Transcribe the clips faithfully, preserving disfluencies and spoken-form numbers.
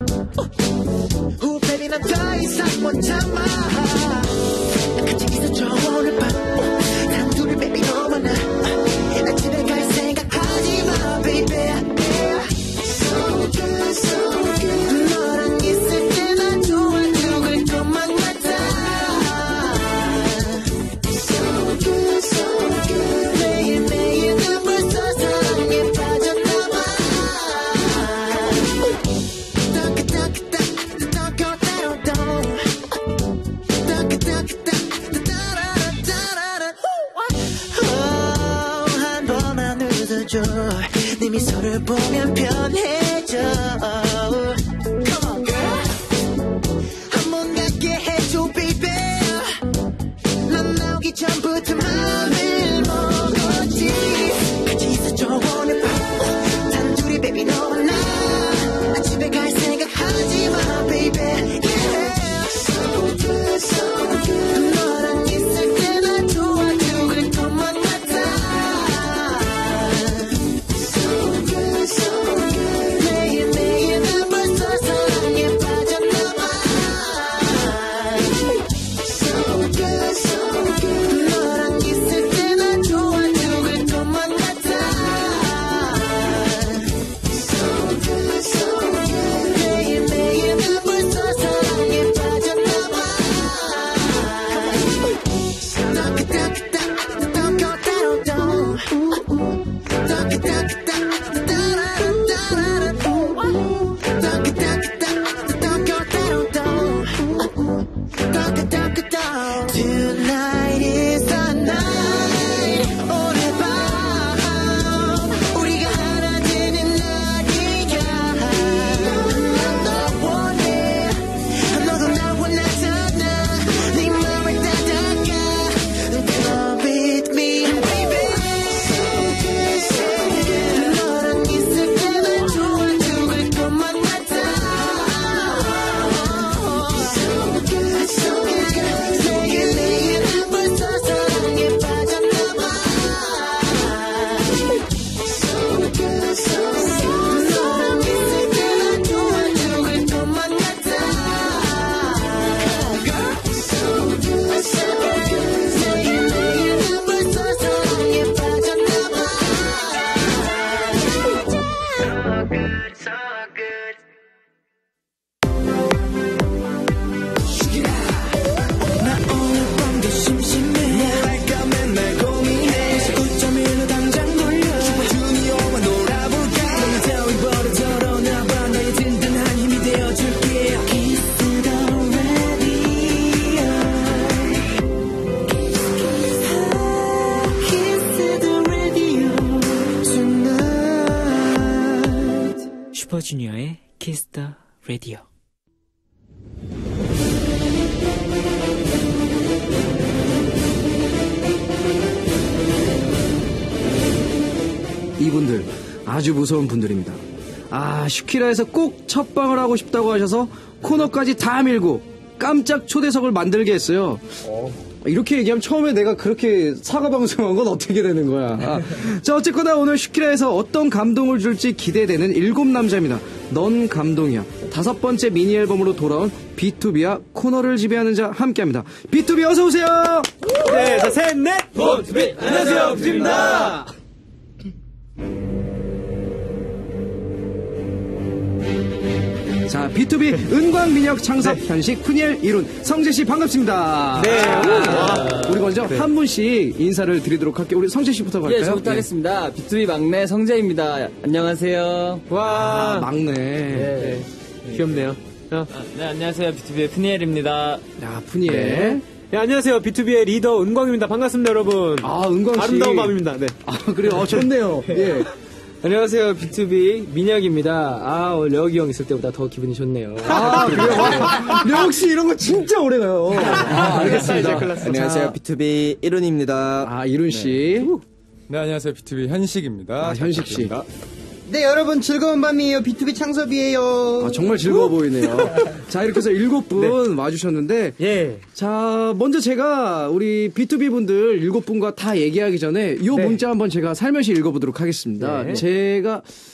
오 baby 난 더 이상 못 참아 같이 있어줘 오늘 밤 단둘이 baby 너와 나 나 집에 갈 생각 하지마 baby So good so good 너랑 있을 때 난 좋아 죽을 것만 같아 So good so good 매일매일 난 벌써 사랑에 빠졌나봐 한 번만 웃어줘 네 미소를 보면 편해져 Come on girl 한 번 갖게 해줘 baby 난 나오기 전부터 맘을 먹었지 같이 있어줘 오늘 밤 단둘이 baby 너와 나 나 집에 갈 생각 하지마 baby yeah So good so good 너랑 있을 때 난 좋아 죽을 것만 같아 So good so good 매일매일 난 벌써 사랑에 빠졌나봐 So good so good 너랑 있을 때 난 좋아 죽을 것만 같아 So good so good 매일매일 난 벌써 사랑에 빠졌나봐 Tonight is the night 오늘 밤 우리가 하나 되는 날이야 너 원해 너도 나 원하잖아 네 맘을 따라가 Come with me baby 너랑 있을 때 난 좋아 죽을 것만 같아 So good so good 매일매일 난 벌써 사랑에 빠졌나봐 So good so good 너랑 있을 때 난 좋아 죽을 것만 같아 So good so good 매일매일 난 벌써 사랑에 빠졌나봐 So good so good 나 오늘 밤도 심심해 할까 맨날 고민해 십구.일로 당장 돌려 슈퍼주니어와 놀아볼까 너는 따위 버릇 덜어놔봐 너의 든든한 힘이 되어줄게 Kiss the radio Kiss the radio tonight 슈퍼주니어의 키스 더 라디오. 이분들 아주 무서운 분들입니다. 아, 슈키라에서 꼭 첫방을 하고 싶다고 하셔서 코너까지 다 밀고 깜짝 초대석을 만들게 했어요. 이렇게 얘기하면 처음에 내가 그렇게 사과 방송한 건 어떻게 되는 거야. 아, 자, 어쨌거나 오늘 슈키라에서 어떤 감동을 줄지 기대되는 일곱 남자입니다. 넌 감동이야. 다섯 번째 미니 앨범으로 돌아온 비투비와 코너를 지배하는 자 함께합니다. 비투비 어서 오세요. 네, 자, 셋, 넷. 비투비. 안녕하세요, 비투비입니다. 자, 비투비 은광 민혁 창섭 네. 현식 푸니엘 이룬 성재 씨 반갑습니다. 네. 자, 우리 먼저 네. 한 분씩 인사를 드리도록 할게요. 우리 성재 씨부터 갈까요? 예, 저부터 하겠습니다. 비투비 막내 성재입니다. 안녕하세요. 와. 아, 막내. 네. 귀엽네요. 자. 아, 네, 안녕하세요. 비투비의 푸니엘입니다. 야, 푸니엘. 네. 네, 안녕하세요. 비투비의 리더 은광입니다. 반갑습니다, 여러분. 아, 은광 씨. 아름다운 밤입니다. 네. 아, 그래요? 어, 좋네요. 예. 안녕하세요, 비투비 민혁입니다. 아, 오늘 려욱이 형 있을 때보다 더 기분이 좋네요. 아, 그래요? 려욱 씨 이런 거 진짜 오래가요. 아, 알겠습니다. 안녕하세요, 비투비 이룬입니다. 아, 이룬 씨. 네, 네 안녕하세요. 비투비 현식입니다. 아, 현식 씨. 네, 여러분 즐거운 밤이에요. 비투비 창섭이에요. 아, 정말 즐거워 보이네요. 자, 이렇게 해서 일곱 분 네. 와주셨는데, 예. 자, 먼저 제가 우리 비투비 분들 일곱 분과 다 얘기하기 전에 이 네. 문자 한번 제가 살며시 읽어보도록 하겠습니다. 네. 제가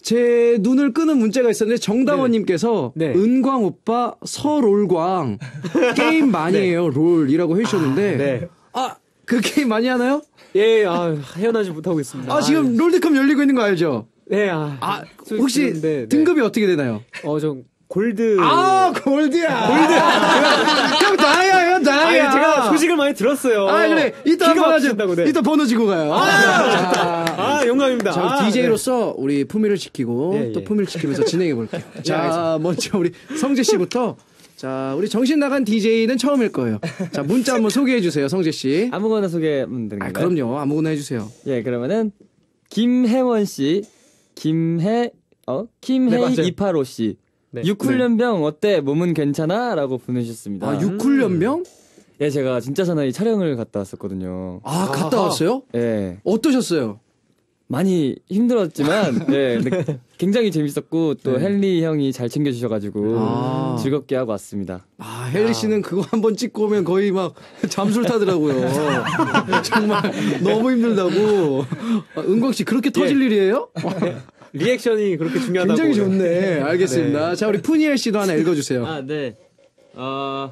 제 눈을 끄는 문자가 있었는데 정다원님께서 네. 은광 오빠 서롤광 게임 많이 해요 롤이라고 해주셨는데 네. 아 그 게임 많이 하나요? 예, 아, 헤어나지 못하고 있습니다. 아 지금 롤드컵 열리고 있는 거 알죠? 네, 아. 아 솔직히 혹시 그런데, 네. 등급이 어떻게 되나요? 어, 저 골드. 아 골드야 골드 형 다야 형 다야 아니, 제가 소식을 많이 들었어요. 아 그래 이따 기가 번호 막히신다고, 네. 이따 번호 주고 가요. 아, 아, 영광입니다. 자, 아, 디제이로서 우리 품위를 지키고 예, 또 예. 품위를 지키면서 진행해 볼게요. 자, 먼저 우리 성재 씨부터. 자, 우리 정신 나간 디제이는 처음일 거예요. 자, 문자 한번 소개해 주세요, 성재 씨. 아무거나 소개하면 되는 아, 건가요? 그럼요. 아무거나 해 주세요. 예, 그러면은 김혜원 씨, 김혜 어 김혜이 네, 맞아요. 이팔오 씨. 네. 육훈련병 어때? 몸은 괜찮아? 라고 보내주셨습니다. 아, 육훈련병? 예, 제가 진짜 사나이 촬영을 갔다 왔었거든요. 아, 갔다 왔어요? 예. 어떠셨어요? 많이 힘들었지만, 예, 근데 굉장히 재밌었고, 또 헨리 형이 잘 챙겨주셔가지고, 아. 즐겁게 하고 왔습니다. 아, 헨리 씨는 그거 한번 찍고 오면 거의 막 잠술 타더라고요. 정말 너무 힘들다고. 아, 은광 씨 그렇게 터질 일이에요? 리액션이 그렇게 중요하다고. 굉장히 좋네. 알겠습니다. 자, 우리 푸니엘 씨도 하나 읽어주세요. 아, 네. 어,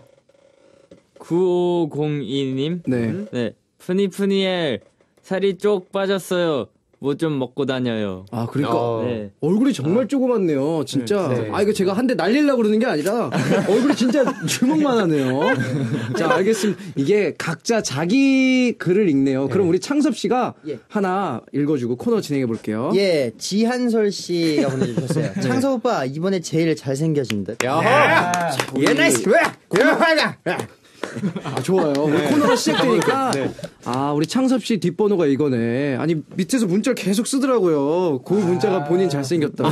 구오공이 님. 네. 네. 푸니푸니엘, 살이 쪽 빠졌어요. 뭐 좀 먹고 다녀요. 아, 그러니까. 어. 네. 얼굴이 정말 조그맣네요, 진짜. 네. 아, 이거 제가 한 대 날리려고 그러는 게 아니라, 얼굴이 진짜 주먹만 하네요. 자, 알겠습니다. 이게 각자 자기 글을 읽네요. 그럼 우리 창섭 씨가 예. 하나 읽어주고 코너 진행해 볼게요. 예, 지한솔 씨가 보내주셨어요. 창섭 오빠, 이번에 제일 잘생겨진 듯. 예, 나이스! 왜? 고마워라! 아, 좋아요. 우리 코너가 시작되니까. 아, 우리 창섭 씨 뒷번호가 이거네. 아니, 밑에서 문자를 계속 쓰더라고요. 그 문자가 본인 잘생겼다고.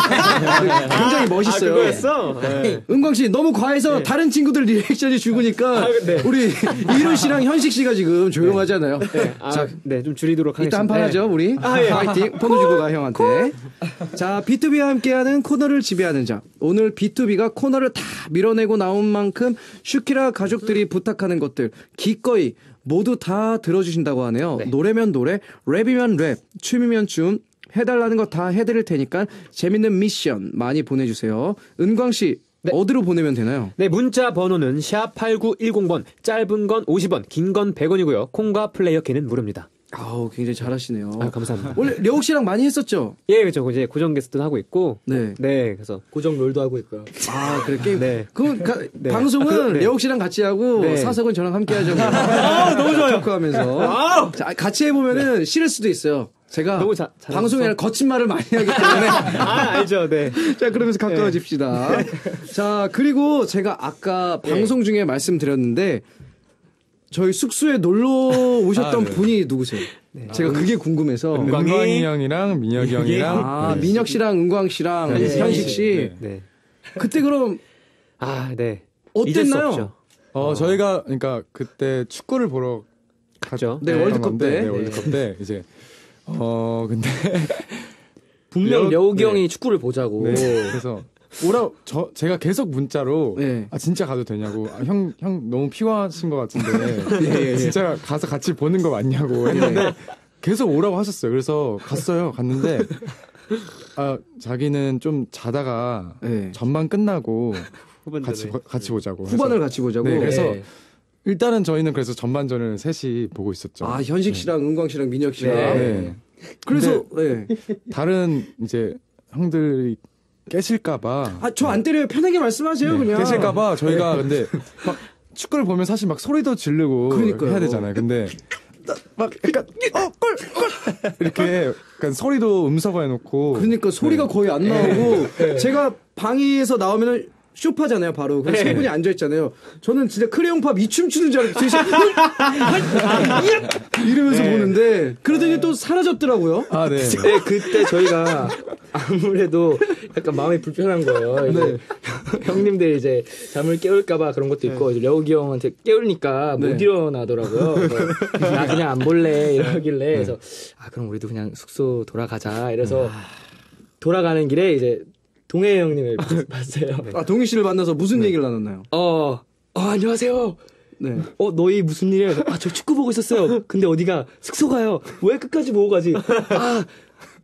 굉장히 멋있어요. 아, 그거였어? 은광 씨 너무 과해서 다른 친구들 리액션이 죽으니까 네. 우리 이룬 씨랑 현식 씨가 지금 조용하잖아요. 아, 자, 네, 좀 줄이도록 하겠습니다. 이따 한 판 하죠, 우리. 아, 예. 파이팅. 번호 주고 가, 형한테. 자, 비투비와 함께하는 코너를 지배하는 자. 오늘 비투비가 코너를 다 밀어내고 나온 만큼 슈키라 가족들이 부탁하는 것들 기꺼이 모두 다 들어주신다고 하네요. 노래면 노래, 랩이면 랩, 춤이면 춤. 해달라는 거 다 해드릴 테니까 재밌는 미션 많이 보내주세요. 은광 씨, 어디로 보내면 되나요? 네, 문자 번호는 샵 팔구일공 번, 짧은 건 오십 원, 긴 건 백 원이고요. 콩과 플레이어 키는 무료입니다. 아우, 굉장히 잘하시네요. 아, 감사합니다. 원래 려욱 씨랑 많이 했었죠? 예, 그렇죠. 이제 고정 게스트도 하고 있고. 네. 네, 그래서 고정 롤도 하고 있고요. 아, 그래, 게임. 네. 그, 가, 네. 방송은 아, 그, 네. 려욱 씨랑 같이 하고, 네. 사석은 저랑 함께 하죠. 아, 너무 좋아요. 토크하면서. 자, 같이 해보면은 싫을 수도 있어요. 제가 너무 자- 잘하셨어. 방송에 아니라 거친 말을 많이 하기 때문에. 아, 알죠. 네. 자, 그러면서 가까워집시다. 자, 그리고 제가 아까 방송 중에 말씀드렸는데, 저희 숙소에 놀러 오셨던 아, 네. 분이 누구세요? 제가 그게 궁금해서. 은광이 형이랑 민혁이 형이랑 아, 네. 민혁 씨랑 은광 씨랑 현식 현식 씨. 씨. 네. 네. 그때 그럼 아, 네. 잊을 수 어땠나요? 없죠. 어, 저희가 그러니까 그때 축구를 보러 갔죠. 네, 갔던 월드컵 건데, 때. 네, 월드컵 때 이제 어 근데 분명 려- 려욱이 네. 형이 축구를 보자고. 네, 그래서 오라 저 제가 계속 문자로 네. 아 진짜 가도 되냐고 아, 형, 형 너무 피곤하신 것 같은데 예, 예. 진짜 가서 같이 보는 거 맞냐고 했는데 계속 오라고 하셨어요. 그래서 갔어요. 갔는데 아 자기는 좀 자다가 네. 전반 끝나고 같이 보- 같이 보자고 해서. 후반을 같이 보자고. 네, 그래서 네. 일단은 저희는 그래서 전반전을 셋이 보고 있었죠. 아, 현식 씨랑 은광 씨랑 민혁 씨랑. 네. 그래서 네. 다른 이제 형들이 깨실까봐 아, 저 안 때려요. 편하게 말씀하세요, 그냥. 깨실까봐 저희가 근데 막 축구를 보면 사실 막 소리도 지르고 그러니까요. 해야 되잖아요. 근데 막 약간 어골골 이렇게 약간 소리도 음소거 해놓고 그러니까 소리가 거의 안 나오고 제가 방에서 나오면은 쇼파잖아요, 바로. 그래서 세 분이 앉아있잖아요. 저는 진짜 크레용팝 이춤 추는 줄 알고 뒤에서 이러면서 보는데 그러더니 또 사라졌더라고요. 아 네. 네, 그때 저희가 아무래도 약간 마음이 불편한 거예요. 이제 형님들 이제 잠을 깨울까봐 그런 것도 있고, 이제 려욱이 형한테 깨우니까 못 네. 일어나더라고요. 그래서 나 그냥 안 볼래 이러길래, 그래서 아 그럼 우리도 그냥 숙소 돌아가자. 이래서 돌아가는 길에 이제 동해 형님을 봤어요. 아, 동희 씨를 만나서 무슨 얘기를 나눴나요? 어, 어 안녕하세요. 네. 어, 너희 무슨 일이야? 아, 저 축구 보고 있었어요. 근데 어디가? 숙소 가요. 왜 끝까지 보고 가지? 아,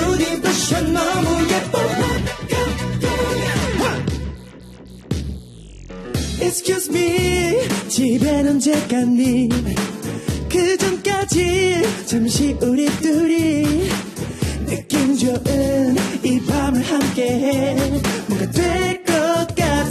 누드 임프레션 너무 예뻐. Excuse me, 집엔 언제 갔니? 그 전까지 잠시 우리 둘이 느낌 좋은 이 밤을 함께해. 뭔가 될 것 같아.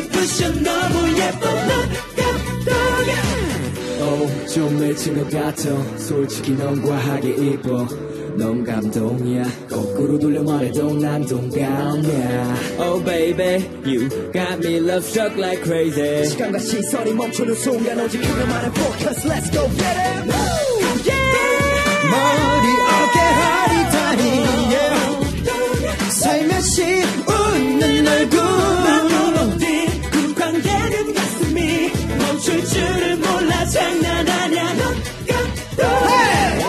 눈이 부셔 너무 예뻐 넌 감동이야 어, 좀 미친 것 같아 솔직히 넌 과하게 이뻐 넌 감동이야 거꾸로 돌려 말해도 난 동감이야 Oh baby you got me love struck like crazy 시간과 시선이 멈추는 순간 오직 그것만의 focus Let's go get it Woo! Yeah! 머리 어깨 허리 다리 yeah. 살며시 웃는 얼굴 나도 어디 쿵쾅대는 가슴이 멈출 줄을 몰라 장난 아냐 넌 감동 hey!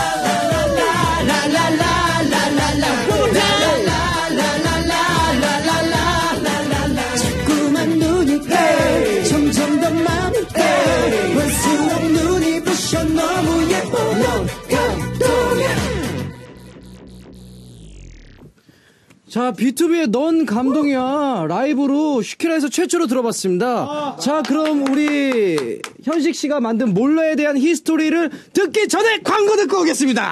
자꾸만 눈이 hey! 점점 더 마음이 hey! 볼수록 눈이 부셔 너무 예뻐 넌 감동이야 자, 비투비의 넌 감동이야 라이브로 슈키라에서 최초로 들어봤습니다. 자, 그럼 우리 현식 씨가 만든 몰라에 대한 히스토리를 듣기 전에 광고 듣고 오겠습니다.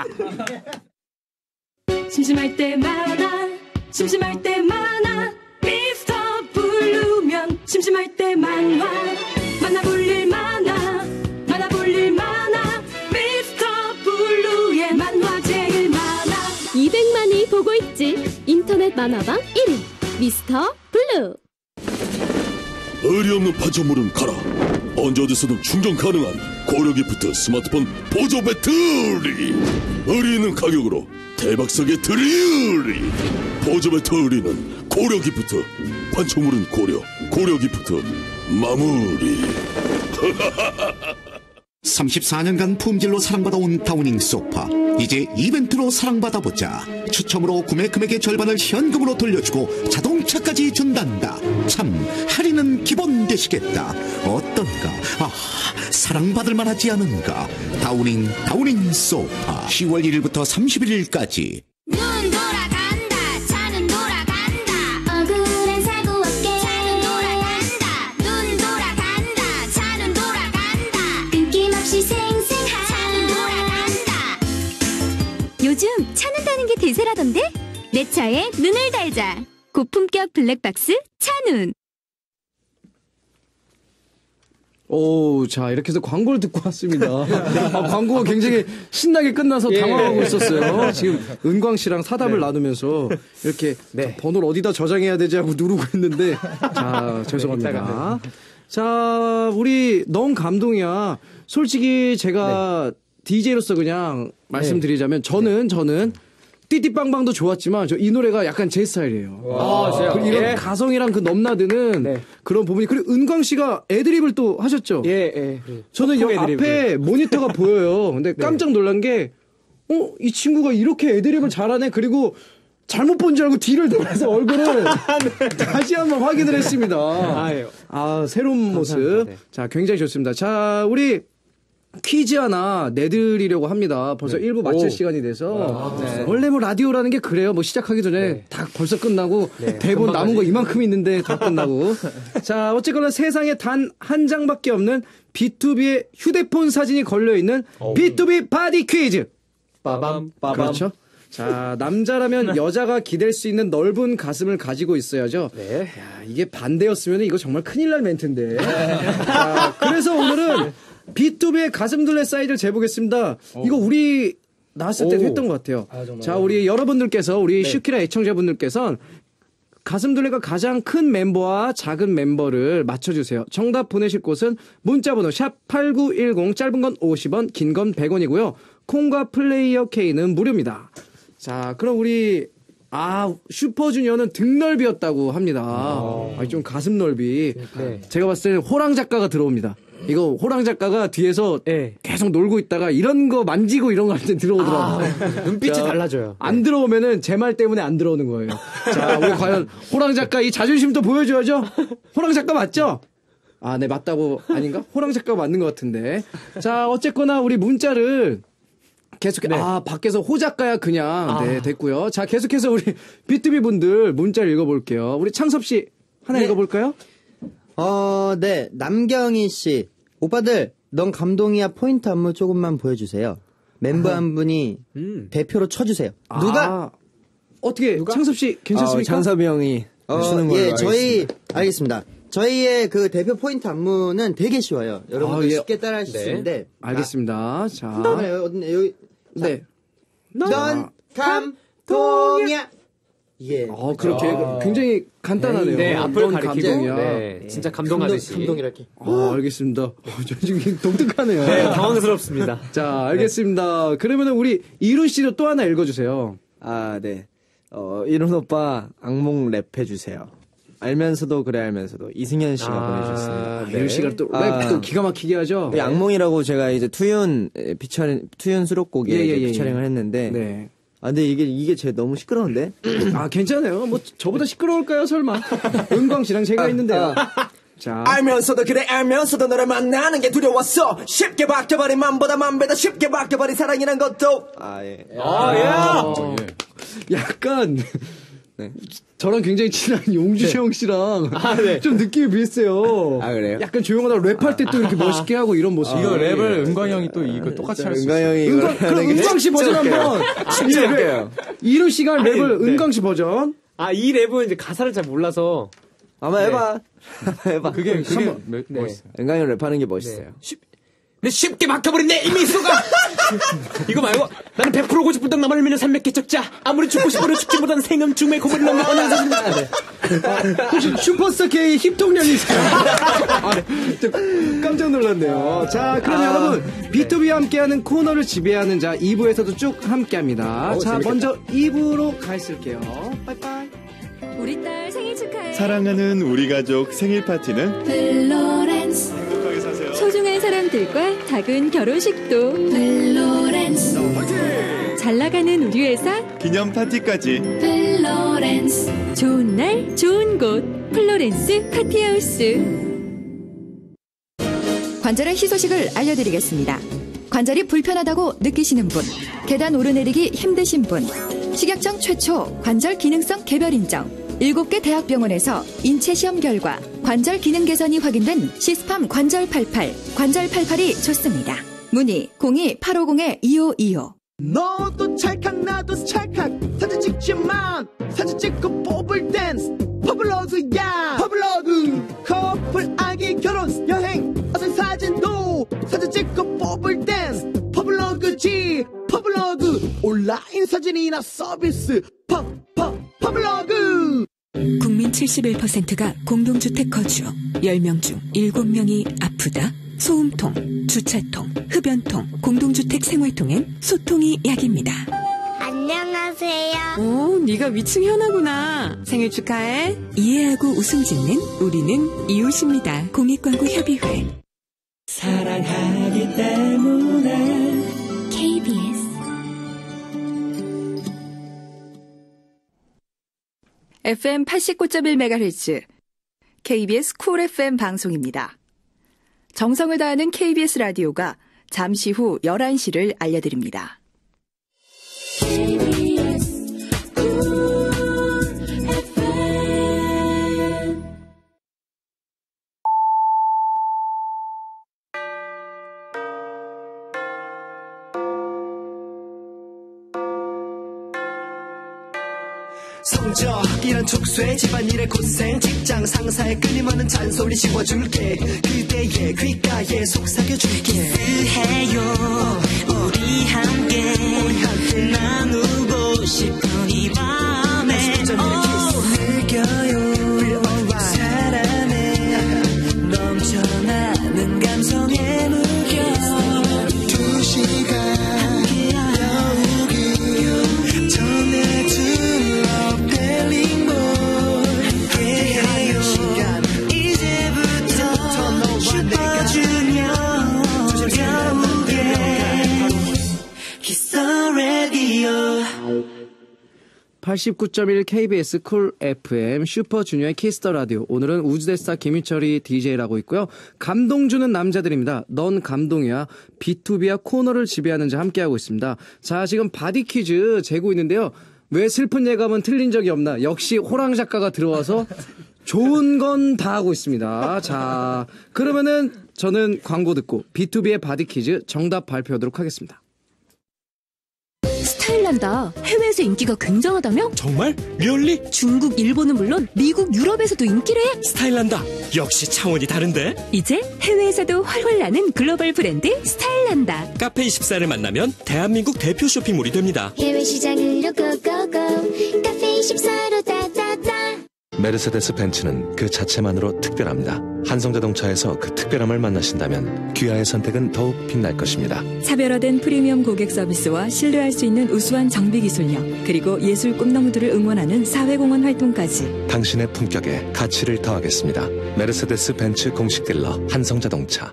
심심할 때마다 심심할 때마다 미스터 블루면 심심할 때만화 만나볼 일 많아 만나볼 일 많아 미스터 블루의 만화 제일 많아 이백만이 보고 있지. 인터넷 만화방 일 위 미스터 블루. 의리 없는 판촉물은 가라. 언제 어디서든 충전 가능한 고려기프트 스마트폰 보조 배터리. 의리 있는 가격으로 대박석의 드리우리. 보조 배터리는 고려기프트. 판촉물은 고려. 고려기프트 마무리. 삼십사 년간 품질로 사랑받아온 다우닝 소파 이제 이벤트로 사랑받아보자. 추첨으로 구매 금액의 절반을 현금으로 돌려주고 자동차까지 준단다. 참 할인은 기본 되시겠다. 어떤가? 아 사랑받을 만하지 않은가? 다우닝 다우닝 소파 시월 일일부터 삼십일일까지. 눈 돌아간다 차는 돌아간다 억울한 사고 없게 차는 돌아간다 눈 돌아간다 차는 돌아간다 끊김없이 생생한 차는 돌아간다 요즘 차는 다는 게 대세라던데? 내 차에 눈을 달자 고품격 블랙박스 차눈. 오, 자, 이렇게 해서 광고를 듣고 왔습니다. 아, 광고가 굉장히 신나게 끝나서 당황하고 있었어요. 지금 은광 씨랑 사담을 네. 나누면서 이렇게 네. 번호를 어디다 저장해야 되지 하고 누르고 있는데, 자, 죄송합니다. 자, 우리 넌 감동이야. 솔직히 제가 디제이로서 그냥 말씀드리자면 저는, 저는 띠띠빵빵도 좋았지만 저 이 노래가 약간 제 스타일이에요. 아, 진짜요? 그리고 이런 예. 가성이랑 그 넘나드는 네. 그런 부분이. 그리고 은광 씨가 애드립을 또 하셨죠. 예, 예. 저는 여기 애드립을. 앞에 모니터가 보여요. 근데 깜짝 놀란 게, 어, 이 친구가 이렇게 애드립을 잘하네. 그리고 잘못 본 줄 알고 뒤를 돌아서 얼굴을 다시 한번 확인을 했습니다. 아, 예. 아, 새로운 모습. 네. 자, 굉장히 좋습니다. 자, 우리 퀴즈 하나 내드리려고 합니다. 벌써 일 부 마칠 오. 시간이 돼서. 아, 네. 원래 뭐 라디오라는 게 그래요. 뭐 시작하기 전에 네. 다 벌써 끝나고 네, 대본 금방 남은 거 가지. 이만큼 있는데 다 끝나고. 자, 어쨌거나 세상에 단 한 장밖에 없는 비투비의 휴대폰 사진이 걸려있는 비투비 바디 퀴즈. 빠밤, 빠밤. 그렇죠. 자, 남자라면 여자가 기댈 수 있는 넓은 가슴을 가지고 있어야죠. 네. 야, 이게 반대였으면 이거 정말 큰일 날 멘트인데. 자, 그래서 오늘은 비투비의 가슴 둘레 사이즈를 재보겠습니다. 이거 우리 나왔을 때도 오. 했던 것 같아요. 아, 정말요? 자, 우리 여러분들께서, 우리 네. 슈키라 애청자분들께서는 가슴 둘레가 가장 큰 멤버와 작은 멤버를 맞춰주세요. 정답 보내실 곳은 문자번호 샵 팔구일공, 짧은 건 오십 원, 긴 건 백 원이고요. 콩과 플레이어 K는 무료입니다. 자, 그럼 우리 아, 슈퍼주니어는 등 넓이였다고 합니다. 아, 좀 가슴 넓이. 네. 제가 봤을 때는 호랑 작가가 들어옵니다. 이거 호랑 작가가 뒤에서 네. 계속 놀고 있다가 이런 거 만지고 이런 거 할 때 들어오더라고요. 아, 눈빛이 자, 달라져요. 안 들어오면은 제 말 때문에 안 들어오는 거예요. 자, 우리 과연 호랑 작가 이 자존심도 보여줘야죠? 호랑 작가 맞죠? 아, 네, 맞다고, 아닌가? 호랑 작가가 맞는 것 같은데. 자, 어쨌거나 우리 문자를 계속, 네. 아, 밖에서 호 작가야 그냥. 아. 네, 됐고요. 자, 계속해서 우리 비투비 분들 문자를 읽어볼게요. 우리 창섭 씨 하나 네. 읽어볼까요? 어, 네. 남경희 씨. 오빠들, 넌 감동이야 포인트 안무 조금만 보여주세요. 멤버 한 분이 음. 대표로 쳐주세요. 아. 누가? 어떻게, 누가? 창섭 씨 괜찮습니까? 어, 창섭이 형이 어, 추는 걸로 예, 저희, 알겠습니다. 알겠습니다. 저희의 그 대표 포인트 안무는 되게 쉬워요. 여러분들 아, 예. 쉽게 따라 하실 네. 수 있는데. 알겠습니다. 자. 넌, 여기, 여기. 네. 넌 감동이야. 예. 어, 그렇게 아. 굉장히 간단하네요. 네, 앞을 가리키고. 감동이야. 네, 진짜 감동하듯이. 감동, 감동이랄게. 아, 알겠습니다. 어, 저 지금 독특하네요. 네, 당황스럽습니다. 자, 알겠습니다. 네. 그러면은 우리 이룬 씨도 또 하나 읽어주세요. 아, 네. 어, 이룬 오빠 악몽 랩 해주세요. 알면서도 그래 알면서도 이승현 씨가 아, 보내주셨습니다. 네. 이룬 씨가 또 랩도 아, 기가 막히게 하죠. 네. 악몽이라고 제가 이제 투윤 피처링 투윤 수록곡에 예, 예, 예, 피처링을 예. 했는데. 네. 아, 근데 이게, 이게 제 너무 시끄러운데? 아, 괜찮아요. 뭐, 저보다 시끄러울까요, 설마? 은광 씨랑 제가 아, 있는데요. 아. 자. 알면서도 그래, 알면서도 너를 만나는 게 두려웠어. 쉽게 바뀌어버린 맘보다 맘보다 쉽게 바뀌어버린 사랑이란 것도. 아, 예. 아, 예. 아, 예. 약간. 네. 저랑 굉장히 친한 용주시영 씨랑 아, 네. 좀 느낌이 비슷해요. 아, 그래요? 약간 조용하다가 랩할 때 또 이렇게 멋있게 하고 이런 모습. 아, 이거 랩을 은광 형이 또 이거 똑같이 할 수 있어요. 은광 형이 은광, 그럼 은광 씨 버전 한번. 진짜 웃겨요. 이룬 씨가 한 랩을 아니, 네. 은광 씨 버전. 아, 이 랩은 이제 가사를 잘 몰라서. 한번 네. 해봐. 해봐. 그게, 그게 한번, 매, 네. 멋있어요. 은광 형 랩하는 게 멋있어요. 네. 쉽, 내 쉽게 바뀌어버린 내 이미소가! 이거 말고, 나는 백 퍼센트 고집 불닭 나만을 믿는 산맥 개척자. 아무리 죽고 싶어도 죽지 못한 생음 중매 고문을 넘는 어느 사진다. 네. 아, 혹시 슈퍼스타 K 힙통령이세요? 아, 깜짝 놀랐네요. 자, 그럼 아, 여러분, 비투비와 함께하는 코너를 지배하는 자 이 부에서도 쭉 함께합니다. 오, 자, 재밌겠다. 먼저 이 부로 가 있을게요. 빠이빠이. 우리 딸 생일 축하해. 사랑하는 우리 가족 생일 파티는 플로렌스. 행복하게 사세요. 소중한 사람들과 작은 결혼식도 플로렌스. 잘 나가는 우리 회사 기념 파티까지 플로렌스. 좋은 날 좋은 곳 플로렌스 파티하우스. 관절의 희소식을 알려드리겠습니다. 관절이 불편하다고 느끼시는 분, 계단 오르내리기 힘드신 분, 식약청 최초 관절 기능성 개별 인정, 일곱 개 대학병원에서 인체 시험 결과 관절 기능 개선이 확인된 시스팜 관절 팔팔, 관절 팔팔이 좋습니다. 문의 공이 팔오공 이오이오. 너도 찰칵 나도 찰칵 사진 찍지만 사진 찍고 뽑을 댄스 퍼블로그야 퍼블로그 커플 아기 결혼 여행 어떤 사진도 사진 찍고 뽑을 댄스 퍼블로그지 퍼블로그 온라인 사진이나 서비스 퍼퍼 퍼블로그. 국민 칠십일 퍼센트가 공동주택 거주. 열 명 중 일곱 명이 아프다. 소음통, 주차통, 흡연통, 공동주택 생활통엔 소통이 약입니다. 안녕하세요. 오, 네가 위층 현아구나. 생일 축하해. 이해하고 웃음 짓는 우리는 이웃입니다. 공익광고협의회. 사랑하기 때문에 케이비에스 에프엠 팔십구 점 일 메가헤르츠 케이비에스 쿨 에프엠 방송입니다. 정성을 다하는 케이비에스 라디오가 잠시 후 열한 시를 알려드립니다. 성적 이런 족쇄 집안일의 고생 직장 상사의 끊임없는 잔소리 씌워줄게 그대의 귓가에 속삭여줄게 키스해요 우리 함께 우리 함께 나누고 싶은 이 밤에 느껴요 사람의 넘쳐나는 감성에 물겨 두 시간 여우기 전해준 love 팔십구 점 일 케이비에스 쿨 에프엠 슈퍼주니어의 키스터 라디오. 오늘은 우주대스타 김희철이 디제이라고 있고요. 감동 주는 남자들입니다. 넌 감동이야. 비투비와 코너를 지배하는 자 함께하고 있습니다. 자, 지금 바디 퀴즈 재고 있는데요. 왜 슬픈 예감은 틀린 적이 없나? 역시 호랑 작가가 들어와서 좋은 건 다 하고 있습니다. 자, 그러면은 저는 광고 듣고 비투비의 바디 퀴즈 정답 발표하도록 하겠습니다. 스타일난다. 해외에서 인기가 굉장하다며? 정말? 리얼리? 중국, 일본은 물론 미국, 유럽에서도 인기래. 스타일난다. 역시 차원이 다른데? 이제 해외에서도 활활 나는 글로벌 브랜드 스타일난다. 카페 이십사를 만나면 대한민국 대표 쇼핑몰이 됩니다. 해외 시장으로 고고고 카페 이십사로 따따따. 메르세데스 벤츠는 그 자체만으로 특별합니다. 한성자동차에서 그 특별함을 만나신다면 귀하의 선택은 더욱 빛날 것입니다. 차별화된 프리미엄 고객 서비스와 신뢰할 수 있는 우수한 정비 기술력, 그리고 예술 꿈나무들을 응원하는 사회공헌 활동까지 당신의 품격에 가치를 더하겠습니다. 메르세데스 벤츠 공식 딜러 한성자동차.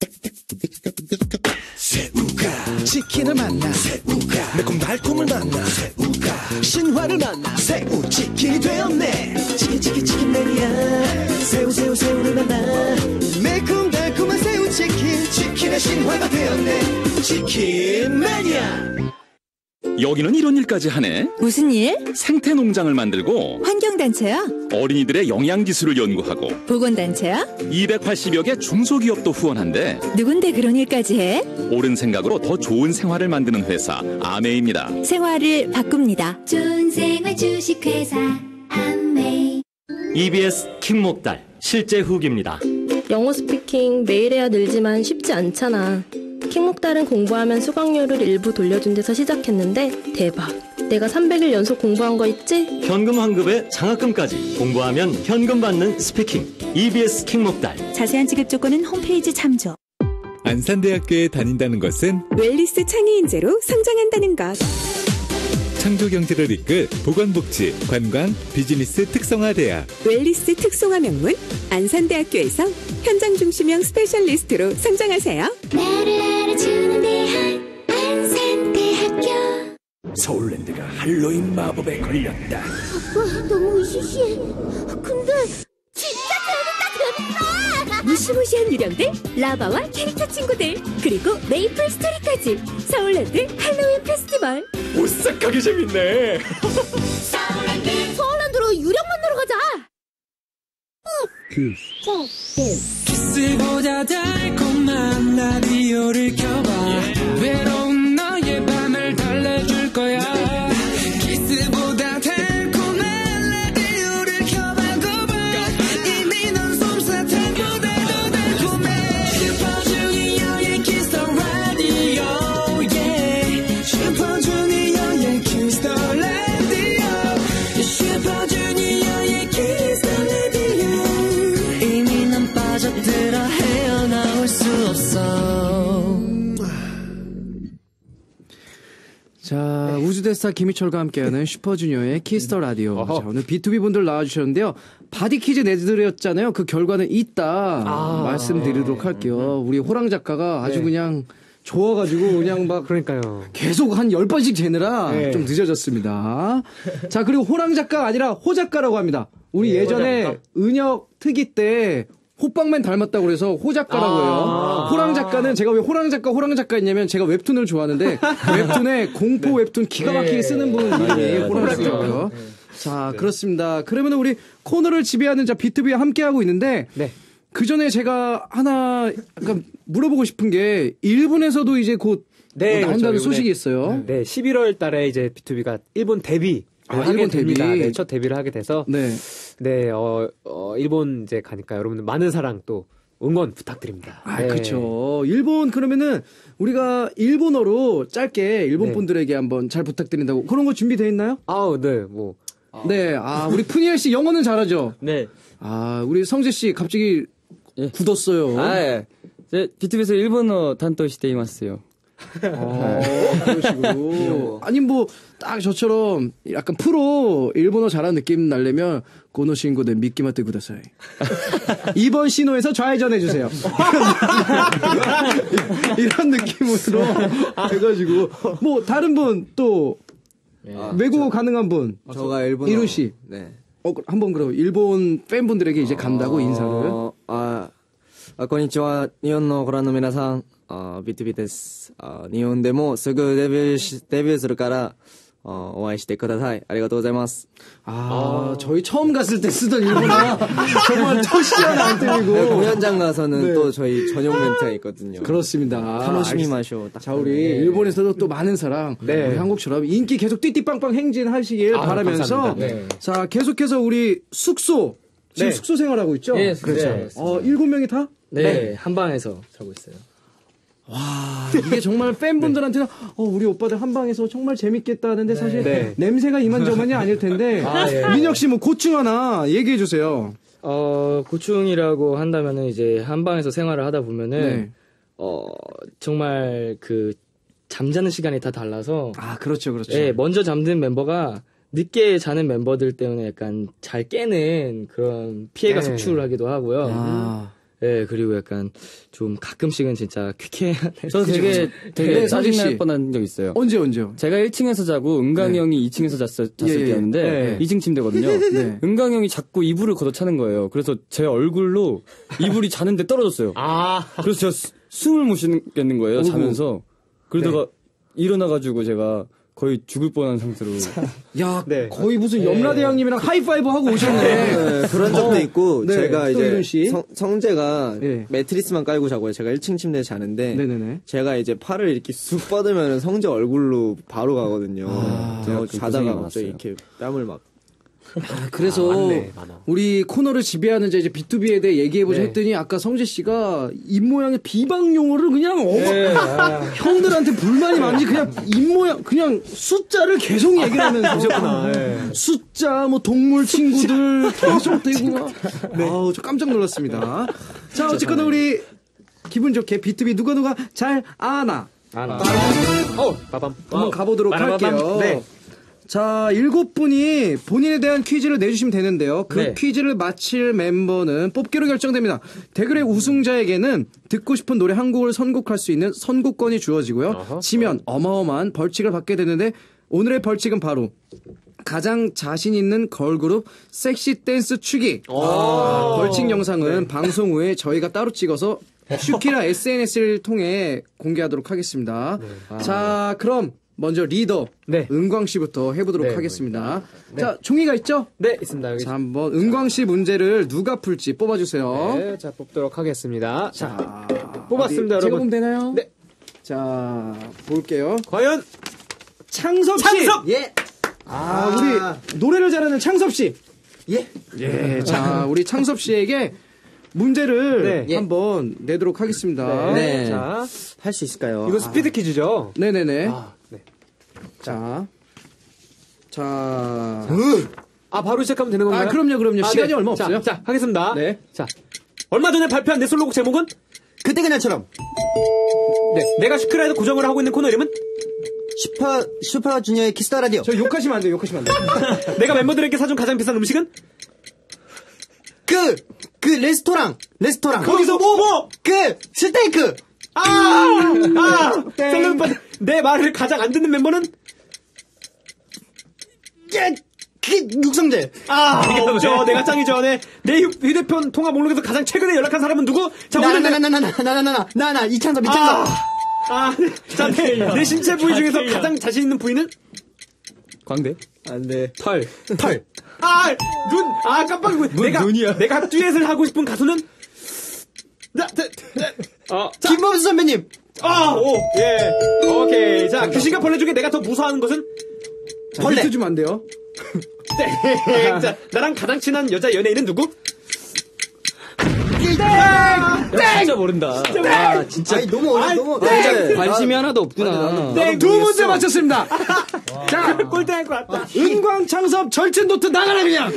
새우가 치킨을 만나 새우가 매콤달콤을 만나 새우가 신화를 만나 새우 치킨이 되었네. 치킨 치킨 치킨 매니아 새우 새우 새우를 만나 매콤달콤한 새우 치킨 치킨의 신화가 되었네. 치킨 매니아. 여기는 이런 일까지 하네. 무슨 일? 생태 농장을 만들고 환경단체야? 어린이들의 영양기술을 연구하고 보건단체야? 이백팔십여 개 중소기업도 후원한대. 누군데 그런 일까지 해? 옳은 생각으로 더 좋은 생활을 만드는 회사 아메이입니다. 생활을 바꿉니다. 좋은 생활 주식회사 아메이. 이비에스 킹목달 실제 후기입니다. 영어 스피킹 매일 해야 늘지만 쉽지 않잖아. 킹목달은 공부하면 수강료를 일부 돌려준 데서 시작했는데 대박. 내가 삼백 일 연속 공부한 거 있지? 현금 환급에 장학금까지. 공부하면 현금 받는 스피킹. 이비에스 킹목달. 자세한 지급 조건은 홈페이지 참조. 안산대학교에 다닌다는 것은 웰리스 창의 인재로 성장한다는 것. 창조경제를 이끌 보건복지, 관광, 비즈니스 특성화 대학. 웰리스 특성화 명문 안산대학교에서 현장 중심형 스페셜리스트로 성장하세요. 나를 알아주는 대학 안산대학교. 서울랜드가 할로윈 마법에 걸렸다. 아빠 너무 으시시해. 근데 진짜 재밌다 재밌어. 무시무시한 유령들, 라바와 캐릭터 친구들, 그리고 메이플 스토리까지. 서울랜드 할로윈 페스티벌. 오싹하게 재밌네. 서울랜드. 서울랜드로 유령 만나러 가자. 키스보다 달콤한 라디오를 켜봐. 외로운 너의 밤을 달래줄 거야. 키스보다 달콤한 라디오를 켜봐. 이미 넌 솜사탕보다 더 달콤해. 슈퍼주니어의 키스 더 라디오. 슈퍼주니어의 키스 더 라디오. 슈퍼주니어의 키스 더 라디오. 이미 난 빠져들어 헤어나올 수 없어. 자, 우주대스타 김희철과 함께하는 슈퍼주니어의 키스터 라디오. 자, 오늘 비투비 분들 나와주셨는데요. 바디 퀴즈 내드렸잖아요. 그 결과는 이따 아, 말씀드리도록 할게요. 우리 호랑 작가가 아주 네. 그냥 좋아가지고 그냥 막 그러니까요. 계속 한 열 번씩 재느라 네. 좀 늦어졌습니다. 자, 그리고 호랑 작가가 아니라 호 작가라고 합니다. 우리 네, 예전에 호작가. 은혁 특이 때 호빵맨 닮았다고 그래서 호 작가라고 해요. 아~ 호랑 작가는 제가 왜 호랑 작가, 호랑 작가 했냐면 제가 웹툰을 좋아하는데 웹툰에 공포 웹툰 기가 막히게 네. 쓰는 분 이름이 네. 호랑 작가고요. 자, 그렇습니다. 그러면 우리 코너를 지배하는 자 비투비와 함께하고 있는데 네. 그 전에 제가 하나 약간 물어보고 싶은 게 일본에서도 이제 곧 네, 뭐 나온다는 그렇죠. 소식이 있어요. 네, 십일월 달에 이제 비투비가 일본 데뷔 아, 하게 일본 됩니다. 데뷔. 네, 첫 데뷔를 하게 돼서 네, 네, 어, 어 일본 이제 가니까 여러분들 많은 사랑 또 응원 부탁드립니다. 아, 네. 그렇죠. 일본 그러면은 우리가 일본어로 짧게 일본 네. 분들에게 한번 잘 부탁드린다고 그런 거 준비돼 있나요? 아, 네, 뭐. 네, 아 우리 푸니엘 씨 영어는 잘하죠. 네. 아 우리 성재 씨 갑자기 예. 굳었어요. 아, 예. 제 비투비에서 일본어担当していますよ. 어, 그런 식으로. 아니, 뭐, 딱 저처럼 약간 프로 일본어 잘하는 느낌 날려면, 고노 신고대 미끼마테 구다사이. 이번 신호에서 좌회전해주세요. 이런 느낌으로 해가지고, 뭐, 다른 분 또, 아, 외국어 가능한 분. 저가 일본어. 이룬 씨. 네. 어, 한번 그럼 일본 팬분들에게 이제 간다고 어, 인사를. 아, 아, こんにちは。日本のご覧の皆さん、あ、ビートゥビーです。あ、日本でもすぐデビューし、デビューするから、어, お会いしてください。ありがとうございます. 아, 저희 처음 갔을 때 쓰던 일본어 정말 첫 시간 안 틀리고. 네, 공연장 가서는 네. 또 저희 전용 멘트가 있거든요. 그렇습니다. 타노시미 마쇼. 자, 우리 일본에서도 또 많은 사랑, 네. 우리 한국처럼 인기 계속 띠띠빵빵 행진하시길 아, 바라면서, 네. 자, 계속해서 우리 숙소, 지금 네. 숙소 생활하고 있죠? 예, 그렇죠. 네. 어, 일곱 명이 다? 네, 네. 한 방에서 자고 있어요. 와, 이게 정말 팬분들한테는, 어, 우리 오빠들 한 방에서 정말 재밌겠다 하는데 사실 네. 냄새가 이만저만이 아닐 텐데, 아, 예. 민혁 씨 뭐 고충 하나 얘기해 주세요. 어, 고충이라고 한다면은 이제 한 방에서 생활을 하다 보면은, 네. 어, 정말 그, 잠자는 시간이 다 달라서. 아, 그렇죠, 그렇죠. 예, 먼저 잠든 멤버가 늦게 자는 멤버들 때문에 약간 잘 깨는 그런 피해가 네. 속출을 하기도 하고요. 아. 예, 그리고 약간 좀 가끔씩은 진짜 퀴퀴해야 될 저 되게 되게 네, 성진 씨. 짜증날 뻔한 적 있어요. 언제 언제요? 제가 일 층에서 자고 은강이 네. 형이 이 층에서 잤을, 잤을 예, 예. 때였는데 네. 이 층 침대거든요. 네. 은강이 형이 자꾸 이불을 걷어차는 거예요. 그래서 제 얼굴로 이불이 자는데 떨어졌어요. 아. 그래서 제가 수- 숨을 못 쉬겠는 거예요. 어구. 자면서. 그러다가 일어나가지고 제가 거의 죽을 뻔한 상태로. 야, 네. 거의 무슨 염라대왕님이랑 하이파이브 하고 오셨네. 네, 그런 적도 어, 있고 네, 제가 또 이룬 이제 씨. 성, 성재가 네. 매트리스만 깔고 자고요. 제가 일 층 침대에 자는데 네네네. 제가 이제 팔을 이렇게 쑥 뻗으면 성재 얼굴로 바로 가거든요. 아, 제가 그 자다가 고생이 갑자기 많았어요. 이렇게 땀을 막 아, 그래서 아, 맞네, 많아. 우리 코너를 지배하는 이제 비투비에 대해 얘기해보자 네. 했더니 아까 성재 씨가 입모양의 비방 용어를 그냥 어마 네, 아. 형들한테 불만이 많은지 그냥 입모양 그냥 숫자를 계속 얘기를 하면서 숫자 뭐 동물 친구들 계속 대고 막 아우 저 깜짝 놀랐습니다. 자 어쨌거나 우리 기분 좋게 비투비 누가 누가 잘 아나 아나. 어, 빠밤. 한번 가보도록 빠라바밤. 할게요. 네. 자, 일곱 분이 본인에 대한 퀴즈를 내주시면 되는데요. 그 네. 퀴즈를 마칠 멤버는 뽑기로 결정됩니다. 대결의 우승자에게는 듣고 싶은 노래 한 곡을 선곡할 수 있는 선곡권이 주어지고요. 어허. 지면 어마어마한 벌칙을 받게 되는데 오늘의 벌칙은 바로 가장 자신 있는 걸그룹 섹시 댄스 추기. 아, 벌칙 영상은 방송 후에 저희가 따로 찍어서 슈키라 에스엔에스를 통해 공개하도록 하겠습니다. 자, 그럼 먼저 리더 네. 은광 씨부터 해보도록 네, 하겠습니다. 자, 종이가 있죠? 네, 있습니다. 여기. 자, 한번 은광 씨 문제를 누가 풀지 뽑아주세요. 네, 자, 뽑도록 하겠습니다. 자, 자, 뽑았습니다, 어디, 제가 여러분. 보면 되나요? 네. 자, 볼게요. 과연 창섭 씨. 창섭! 예. 아, 우리 노래를 잘하는 창섭 씨. 예. 예. 자, 우리 창섭 씨에게 문제를 네. 한번 내도록 하겠습니다. 네. 자, 할 수 있을까요? 이거 스피드 퀴즈죠? 네네네. 아, 네. 자, 자, 아, 바로 시작하면 되는 건가요? 아, 그럼요, 그럼요. 아, 시간이 네. 얼마 자, 없어요. 자, 하겠습니다. 네. 자, 얼마 전에 발표한 내 솔로곡 제목은? 그때 그날처럼 네. 내가 슈크라에서 고정을 하고 있는 코너 이름은? 슈퍼 슈퍼 주니어의 키스터 라디오. 저 욕하시면 안 돼요, 욕하시면 안 돼요. 내가 멤버들에게 사준 가장 비싼 음식은? 그 그 레스토랑 레스토랑 거기서 뭐? 뭐? 그 스테이크. 아! 아! 생각보다 내 말을 가장 안 듣는 멤버는? 예, 그 육성재. 아, 없죠. 내가 짱이죠. 네. 내 휴- 휴대폰 통화 목록에서 가장 최근에 연락한 사람은 누구? 자, 오늘 내- 나나나나나나나나나나 이창섭 아, 이창섭. 아, 네. 자, 내, 내 신체 부위 중에서 가장 자신 있는 부위는? 광대? 안 돼. 털. 털. 아, 눈. 아, 깜빡이고. 내가, 눈이야. 내가 듀엣을 하고 싶은 가수는? 자, 자, 자, 어, 자. 김범수 선배님. 아, 오, 예. 오케이. 자, 귀신과 벌레 중에 내가 더 무서워하는 것은? 자, 벌레. 힌트 주면 안 돼요? 땡. 자, 나랑 가장 친한 여자 연예인은 누구? 야, 진짜 모른다. 아 진짜. 아니 너무 어려 너무. 네. 관심이 하나도 없구나. 네, 두 문제 맞췄습니다. 자, 꼴등할 것 같다. 은광 창섭 절친 노트 나가라 그냥.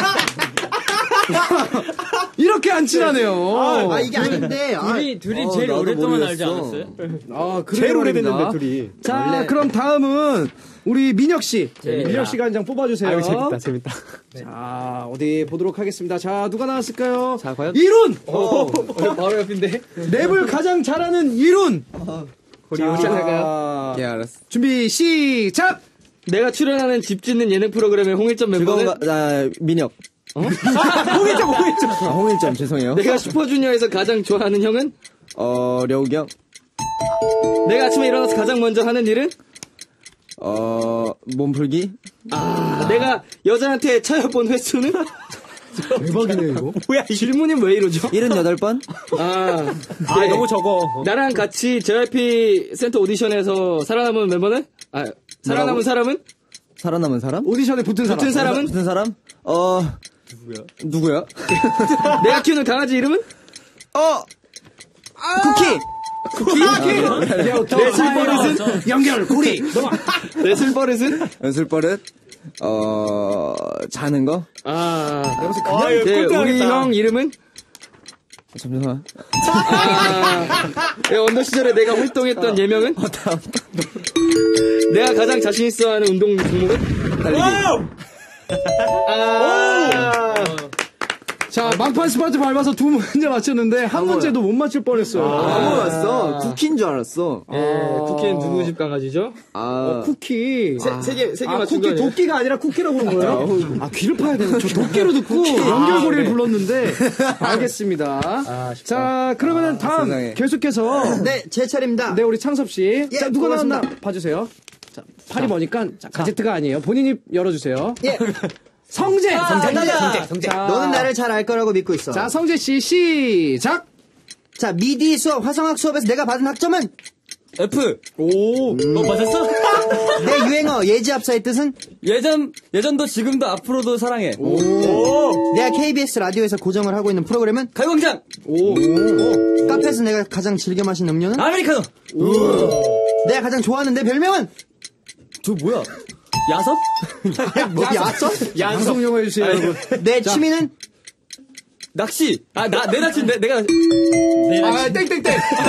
이렇게 안 친하네요. 아 이게 아닌데. 아, 둘이, 둘이 어, 제일 나도 오랫동안 모르겠어. 알지 않았어요? 아, 제일 오래됐는데 오래됐는데, 둘이. 자, 원래- 그럼 다음은 우리 민혁 씨. 네. 민혁 씨가 한 장 뽑아주세요. 아유, 재밌다, 재밌다. 자, 어디 보도록 하겠습니다. 자, 누가 나왔을까요? 자, 과연? 이룬! 바로 옆인데. 랩을 가장 잘하는 이룬! 우리 우리 할까요? 아, 예, 알았어. 준비, 시작! 내가 출연하는 집 짓는 예능 프로그램의 홍일점 멤버는 그건가, 아, 민혁. 어? 홍일점, 홍일점. 아, 홍일점, 죄송해요. 내가 슈퍼주니어에서 가장 좋아하는 형은? 어, 려욱이 형. 내가 아침에 일어나서 가장 먼저 하는 일은? 어, 몸풀기. 아, 내가 여자한테 차여본 횟수는? 대박이네, 이거. 뭐야, 질문이 왜 이러죠? 칠십팔 번? 아, 아, 네. 너무 적어. 나랑 같이 제이와이피 센터 오디션에서 살아남은 멤버는? 아, 살아남은 뭐라고? 사람은? 살아남은 사람? 오디션에 붙은 사람. 붙은 사람은? 붙은 사람? 어, 누구야? 누구야? 내가 키우는 강아지 이름은? 어! 쿠키! 쿠키? 내 술버릇은? 연결, 고리. 내 술버릇은? 연술버릇? 어, 자는 거? 아, 아, 이거 네, 꼴등 우리 하겠다. 형 이름은? 잠시만. 아, 네, 언더 시절에 내가 활동했던 예명은? 내가 가장 자신 있어 하는 운동 종목은? 달리기. 아, 자, 막판 스파트 밟아서 두 문제 맞췄는데, 한 문제도 못 맞출 뻔했어요. 아, 몰랐어. 쿠키인 줄 알았어. 예, 쿠키는 누구 집 강아지죠? 아, 쿠키. 세, 세 개, 세 개 아, 맞춘 쿠키, 거 아니에요? 도끼가 아니라 쿠키라고 그런 거예요? 아, 귀를 파야 되는. 저 도끼로 듣고 연결고리를 불렀는데. 알겠습니다. 자, 그러면은 다음 세상에. 계속해서. 네, 제 차례입니다. 네, 우리 창섭씨. 예, 자, 누가 고맙습니다. 나왔나 봐주세요. 자, 팔이 뭐니까, 자, 가제트가 아니에요. 본인이 열어주세요. 예. 성재! 성재, 성재, 성재. 너는 나를 잘 알 거라고 믿고 있어. 자, 성재씨, 시작! 자, 미디 수업, 화성학 수업에서 내가 받은 학점은? F. 오, 너 맞았어? 내 유행어, 예지합사의 뜻은? 예전, 예전도 지금도 앞으로도 사랑해. 오. 내가 케이비에스 라디오에서 고정을 하고 있는 프로그램은? 가요광장. 오. 오. 카페에서 내가 가장 즐겨 마시는 음료는? 아메리카노. 내가 가장 좋아하는 내 별명은? 저 뭐야? 야섭? 뭐, 야섭? 방송 용어 해주세요, 여러분. 내 취미는? 낚시. 아, 나, 내 낚시, 내, 내가. 아, 땡땡땡!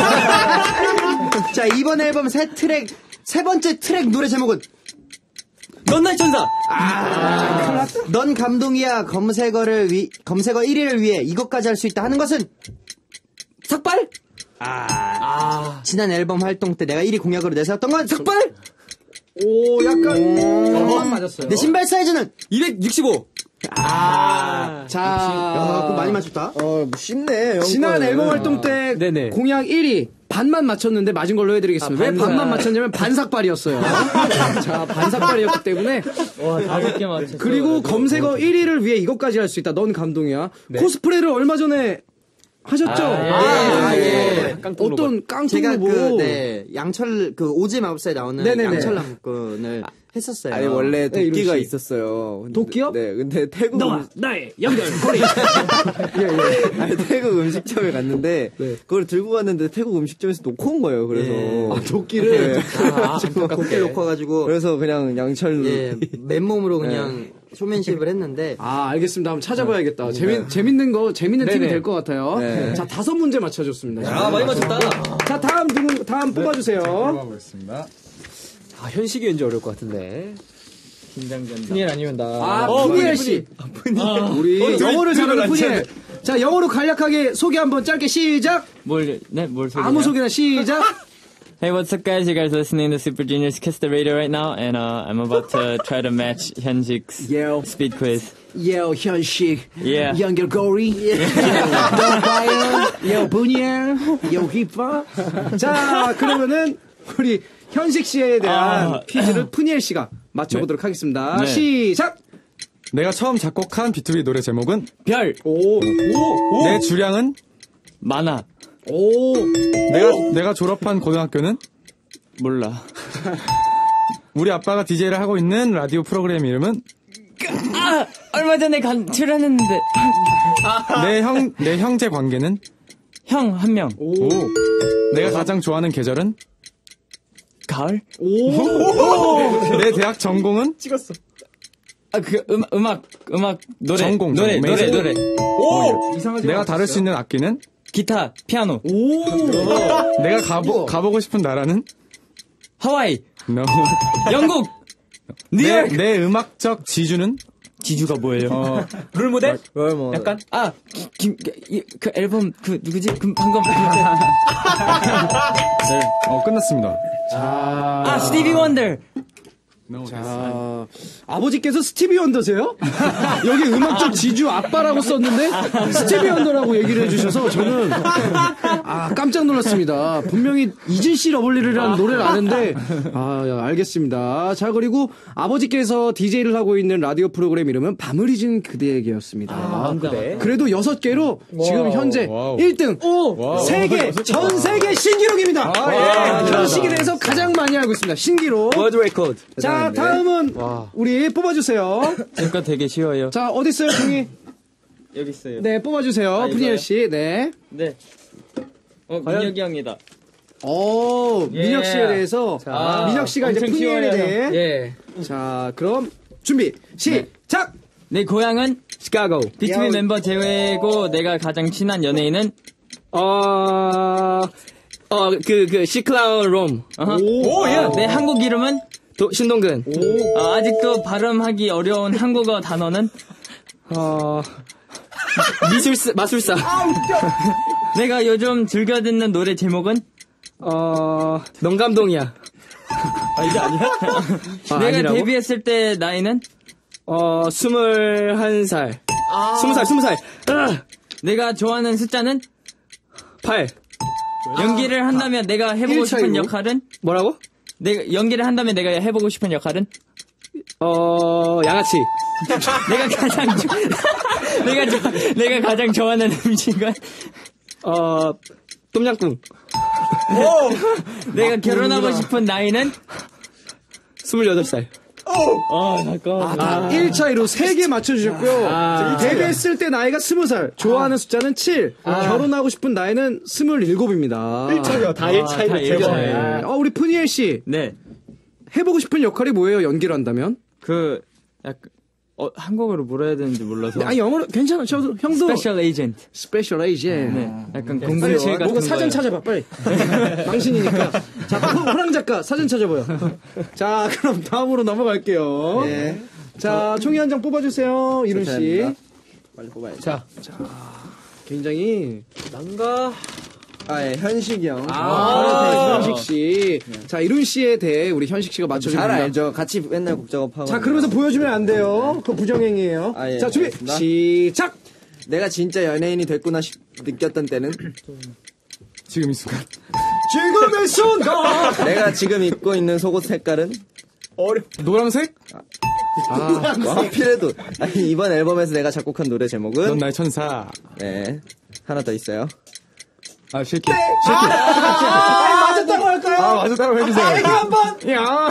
자, 이번 앨범 새 트랙, 세 번째 트랙 노래 제목은? 넌 나의 천사. 아, 넌 감동이야. 검색어를 위, 검색어 일 위를 위해 이것까지 할 수 있다 하는 것은? 삭발? 아. 지난 앨범 활동 때 내가 일 위 공약으로 내세웠던 건? 삭발? 오, 약간. 약간 맞았어요. 내 신발 사이즈는? 이백육십오. 아, 자. 야, 그거 많이 맞췄다. 어, 쉽네. 지난 영어는. 앨범 활동 때 네네. 공약 일 위 반만 맞췄는데 맞은 걸로 해드리겠습니다. 아, 왜 반삭. 반만 맞췄냐면 반삭발이었어요. 자, 반삭발이었기 때문에 와, 다섯 개 맞췄어. 그리고 검색어 일 위를 위해 이것까지 할 수 있다. 넌 감동이야. 코스프레를 얼마 전에 하셨죠? 아, 예. 아, 예. 예. 어떤 제가 깡통로보 그, 네, 양철, 그, 오즈 마법사에 나오는 네네네. 양철 남꾼을 했었어요. 아니, 원래 네, 도끼가 이루씨. 있었어요. 근데- 도끼요? 네, 근데 태국. 너와 음- 나의 연결 고리. 아니, 태국 음식점에 갔는데, 그걸 들고 갔는데 태국 음식점에서 놓고 온 거예요, 그래서. 예. 아, 도끼를. 네. 아, 도끼를 놓고 와가지고. 그래서 그냥 양철. 예, 맨몸으로 그냥 쇼맨십을 했는데. 아, 알겠습니다. 한번 찾아봐야겠다. 재밌, 재밌는 거, 재밌는 팀이 네네. 될 것 같아요. 네. 자, 다섯 문제 맞춰줬습니다. 아, 많이 맞췄다. 자, 다음 누구, 다음 뽑아주세요. 들어가보겠습니다. 아, 현식이 왠지 어려울 것 같은데. 긴장된다. 푸니엘 아니면 나. 아, 어, 푸니엘 푸니, 씨. 우리 어, 영어를 둘이 잘하는 둘이 푸니엘. 자, 영어로 간략하게 소개 한번 짧게 시작. 뭘, 네, 뭘 소개해요? 아무 소개나 시작. Hey, what's up, guys? You guys listening to Super Genius Kiss the Radio right now, and uh, I'm about to try to match Hyunjik's Yo. speed quiz. Yo, 현식. Yeah. 연결고리. 너봐요. 요, 푸니엘. 요, 힙합. 자, 그러면은 우리 현식 씨에 대한 아. 퀴즈를 푸니엘 씨가 맞춰보도록 하겠습니다. 네. 시작. 내가 처음 작곡한 비투비 노래 제목은 별. 오, 오, 오. 내 주량은 만화. 오. 내가 내가 졸업한 고등학교는 몰라. 우리 아빠가 디제이를 하고 있는 라디오 프로그램 이름은 아! 얼마 전에 간, 출연했는데. 내 형 내 형제 관계는 형, 한 명. 오. 내가 가장 좋아하는 계절은 가을? 오. 내 대학 전공은 찍었어. 아, 그, 음, 음악, 음악, 노래. 전공, 노래, 전공. 노래, 노래. 오. 이상하지 내가 다룰 수 있는 악기는 기타, 피아노. 오. 내가 가보 가보고 싶은 나라는 하와이. no. 영국. 내, 뉴욕. 내 음악적 지주는 지주가 뭐예요? 어, 롤모델? 뭐, 약간? 아, 김, 이, 그 앨범, 그, 누구지? 그, 방금. 네, 어, 끝났습니다. 아, 스티비 원더. 자, 아버지께서 스티비 원더세요? 여기 음악적 지주 아빠라고 썼는데 스티비 원더라고 얘기를 해주셔서 저는 아 깜짝 놀랐습니다. 분명히 이진씨 러블리라는 노래를 아는데 아 알겠습니다. 자 그리고 아버지께서 디제이를 하고 있는 라디오 프로그램 이름은 밤을 잊은 그대에게였습니다. 아, 그래? 그래도 여섯 개로 지금 와우. 현재 와우. 일 등 와우. 세계 전 세계 신기록입니다. 아, 예. 현식에 대해서 가장 많이 알고 있습니다. 신기록. 월드 레코드. 자 다음은 우리 뽑아주세요. 이거 되게 쉬워요. 자 어디 있어요 종이? 여기 있어요. 네 뽑아주세요. 아, 푸니엘 씨. 네. 네. 어 과연? 민혁이 형이다. 오 예. 민혁 씨에 대해서 자, 민혁 씨가 이제 엄청 푸니엘에 쉬워요. 대해. 예. 자 그럼 준비 시작. 내 고향은 시카고. 비투비 야. 멤버 제외고 내가 가장 친한 연예인은 어, 어, 그, 그, 시클라운 롬. 오, 예. 내 한국 이름은 도, 신동근. 어, 아직도 발음하기 어려운 한국어 단어는 어, 미술사, 마술사. 내가 요즘 즐겨 듣는 노래 제목은 어, 농감동이야. 아, 이게 아니야? 아, 내가 아니라고? 데뷔했을 때 나이는 어, 스물한 살. 스무 살, 스무 살. 아! 내가 좋아하는 숫자는 팔. 연기를 한다면 내가 해보고 일 싶은 차이로? 역할은 뭐라고? 내가 연기를 한다면 내가 해보고 싶은 역할은 어, 양아치. 내가 가장 좋 내가 좋 내가 가장 좋아하는 음식은 어, 똠양꿍. 내가 결혼하고 싶은 나이는 스물여덟 살. 아, 잠깐. 아, 다 일 차이로 세 개 맞춰주셨고요. 아. 데뷔했을 때 나이가 스무 살, 좋아하는 아. 숫자는 칠, 아. 결혼하고 싶은 나이는 스물일곱입니다. 일 차이요. 다 일 차이로 다 일 차이. 네. 어, 우리 푸니엘 씨. 네. 해보고 싶은 역할이 뭐예요, 연기를 한다면? 그 약간 어, 한국어로 뭐라 해야 되는지 몰라서. 아, 영어로 괜찮아. 저도 형도 스페셜 에이전트. 스페셜 에이전트. 네. 약간 네, 공공칠 빨리 같은 뭐가 사전 거예요. 찾아봐, 빨리. 망신이니까. 자, 호- 호랑 작가 사전 찾아봐요. 자, 그럼 다음으로 넘어갈게요. 네. 자, 총이 한 장 뽑아주세요, 이룬 씨. 감사합니다. 빨리 뽑아야죠. 자, 자, 굉장히 난가. 아, 예, 현식이 형. 아, 현식 씨. 자, 이룬 씨에 대해 우리 현식 씨가 맞춰주면 잘 됩니다. 알죠. 같이 맨날 곡 작업하고. 자, 그러면서 보여주면 안 돼요. 그거 부정행위예요. 아, 예, 자, 준비 알겠습니다. 시작. 내가 진짜 연예인이 됐구나 싶, 느꼈던 때는 지금 이 순간. 지금의 순간. 내가 지금 입고 있는 속옷 색깔은 어려. 노란색? 아, 하필해도 아니, 이번 앨범에서 내가 작곡한 노래 제목은 넌 나의 천사. 네, 하나 더 있어요. 아, 쉐키. 아, 맞았다고 할까요? 아, 맞았다고 해주세요. 아, 이거 한 번. 야.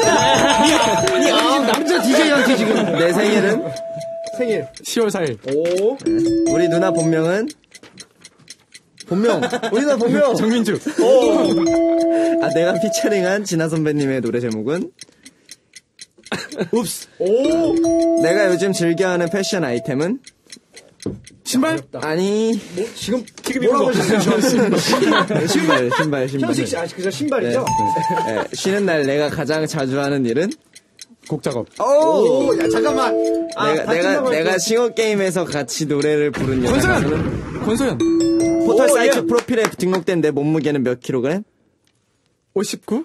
지금 남자 디제이한테 지금 내 생일은 생일 시월 사일. 오. 우리 누나 본명은 본명. 우리 누나 본명. 정민주. 오. 아, 내가 피처링한 진아 선배님의 노래 제목은 읍스. 오. 내가 요즘 즐겨하는 패션 아이템은 신발? 아니 지금 뭐라고 하셨어요? 신발 신발 신발 신발. 현식 씨, 아, 그죠 신발이죠? 네. 네. 쉬는 날 내가 가장 자주 하는 일은 곡 작업. 오, 야 잠깐만. 아, 내가 다 내가 끝나고 내가 할게요. 싱어 게임에서 같이 노래를 부른 여자 가수는 권소연. 포털 오, 사이트 예. 프로필에 등록된 내 몸무게는 몇 킬로그램? 오십구?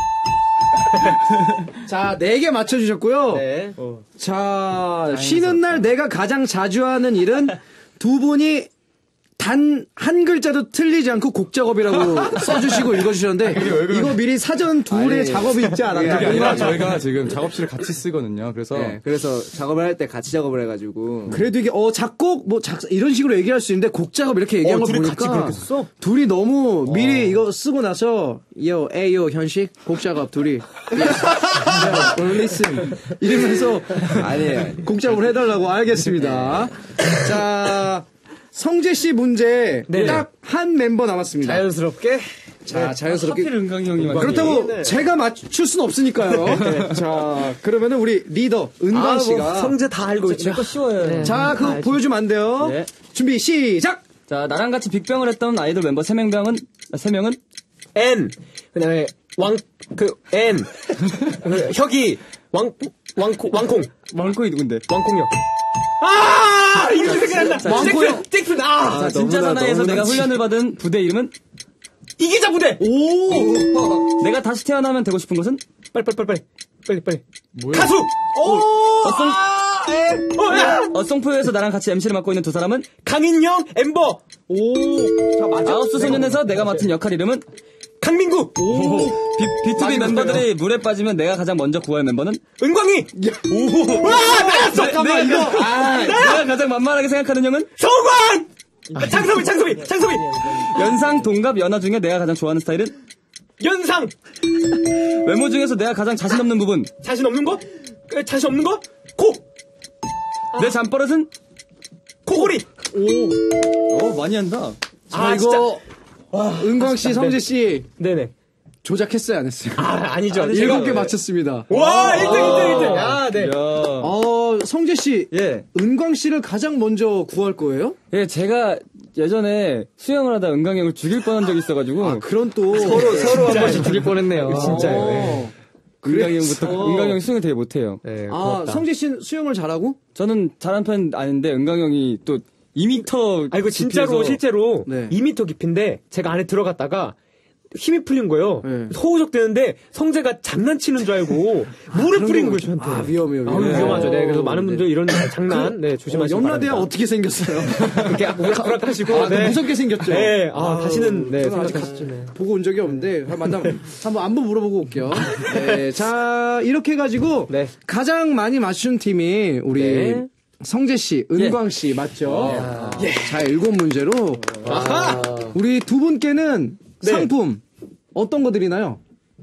자, 네 개 맞춰주셨고요. 네. 자, 쉬는 날 내가 가장 자주 하는 일은 두 분이 단 한 글자도 틀리지 않고 곡 작업이라고 써주시고 읽어주셨는데 이거 미리 사전 둘의 아니, 작업이 있지 그게 않았나요? 아니라 저희가 지금 작업실을 같이 쓰거든요. 그래서 네, 그래서 작업을 할 때 같이 작업을 해가지고 그래도 이게 어 작곡 뭐 작 이런 식으로 얘기할 수 있는데 곡 작업 이렇게 얘기한 어, 거 둘이 보니까 같이 그렇게 썼어? 둘이 너무 미리 이거 쓰고 나서 요 에요 현식 곡 작업 둘이 리슨 이러면서 아니에요. 곡 작업을 해달라고 알겠습니다. 자 성재 씨 문제 딱 한 멤버 남았습니다. 자연스럽게. 자 자연스럽게 하필 은광이 형이 맞네. 그렇다고 제가 맞출 수는 없으니까요. 자 그러면은 우리 리더 은광 아, 뭐, 씨가 성재 다 알고 있죠. 내거 쉬워요. 자 그거 보여주면 안 돼요. 네. 준비 시작. 자, 나랑 같이 빅뱅을 했던 아이돌 멤버 세 명은 세 명은 N. 그다음에 왕, 그, N. 그, 혁이. 왕, 왕콩, 왕콩. 왕콩이 누군데? 왕콩이요. 아! 이렇게 생각난다. 왕콩이요. 잭슨, 아! 자, 진짜 너무나, 사나이에서 너무나 내가 지- 훈련을 받은 부대 이름은 이기자 부대! 오. 내가 다시 태어나면 되고 싶은 것은 빨리, 빨리, 빨리, 빨리. 빨리 빨리. 뭐야? 가수. 오. 어송. 어, 야! 어송표에서 나랑 같이 엠시를 맡고 있는 두 사람은 강인영, 엠버. 오. 자, 맞아. 아홉수 소년에서 내가 맡은 역할 이름은 강민구. 오. 비, 비투비 멤버들이 물에 빠지면 내가 가장 먼저 구할 멤버는 은광이. 오. 와, 나였어. 잠깐만 이거. 아, 내가 가장 만만하게 생각하는 형은 성광. 장소비, 장소비, 장소비. 연상, 동갑, 연하 중에 내가 가장 좋아하는 스타일은 연상. 외모 중에서 내가 가장 자신 없는 부분. 자신 없는 거? 자신 없는 거? 코. 내 잠버릇은 코골이. 오. 어, 많이 한다. 자, 아, 이거 와, 은광 씨, 성재 씨. 네네. 조작했어요, 안 했어요? 아, 아니죠. 일곱 개 맞췄습니다. 와, 일 등, 일 등, 일 등. 야, 네. 어, 성재 씨. 예. 은광 씨를 가장 먼저 구할 거예요? 예, 제가 예전에 수영을 하다 은광이 형을 죽일 뻔한 적이 있어가지고. 아, 그런 또. 서로, 서로 한 번씩 죽일 뻔했네요. 진짜요. 네. 은광이 형부터, 은광이 형이 수영을 되게 못해요. 네, 아, 성재 씨는 수영을 잘하고? 저는 잘하는 편 아닌데, 은광이 형이 또 이 미터. 아, 이거 진짜로, 실제로 네. 이 미터 깊인데 제가 안에 들어갔다가 힘이 풀린 거예요. 네. 소우적 되는데 성재가 장난치는 줄 알고 물을 뿌리는 거예요, 저한테. 아, 위험해요, 아, 위험해요. 위험하죠. 네, 그래서 많은 분들 네. 이런 장난, 네, 조심하시고. 어, 염라대야 어떻게 생겼어요? 이렇게 우락우락하시고. 아, 네. 무섭게 생겼죠? 네, 아, 다시는, 네, 저는 아직 생각하시죠. 네. 보고 온 적이 없는데, 만나, 한번 안부 물어보고 올게요. 네, 자, 이렇게 해가지고, 네. 가장 많이 맞춘 팀이, 우리, 네. 성재 씨, 은광 씨, 맞죠? 예. 자, 일곱 문제로, 아하! 우리 두 분께는 네. 상품, 어떤 거 드리나요?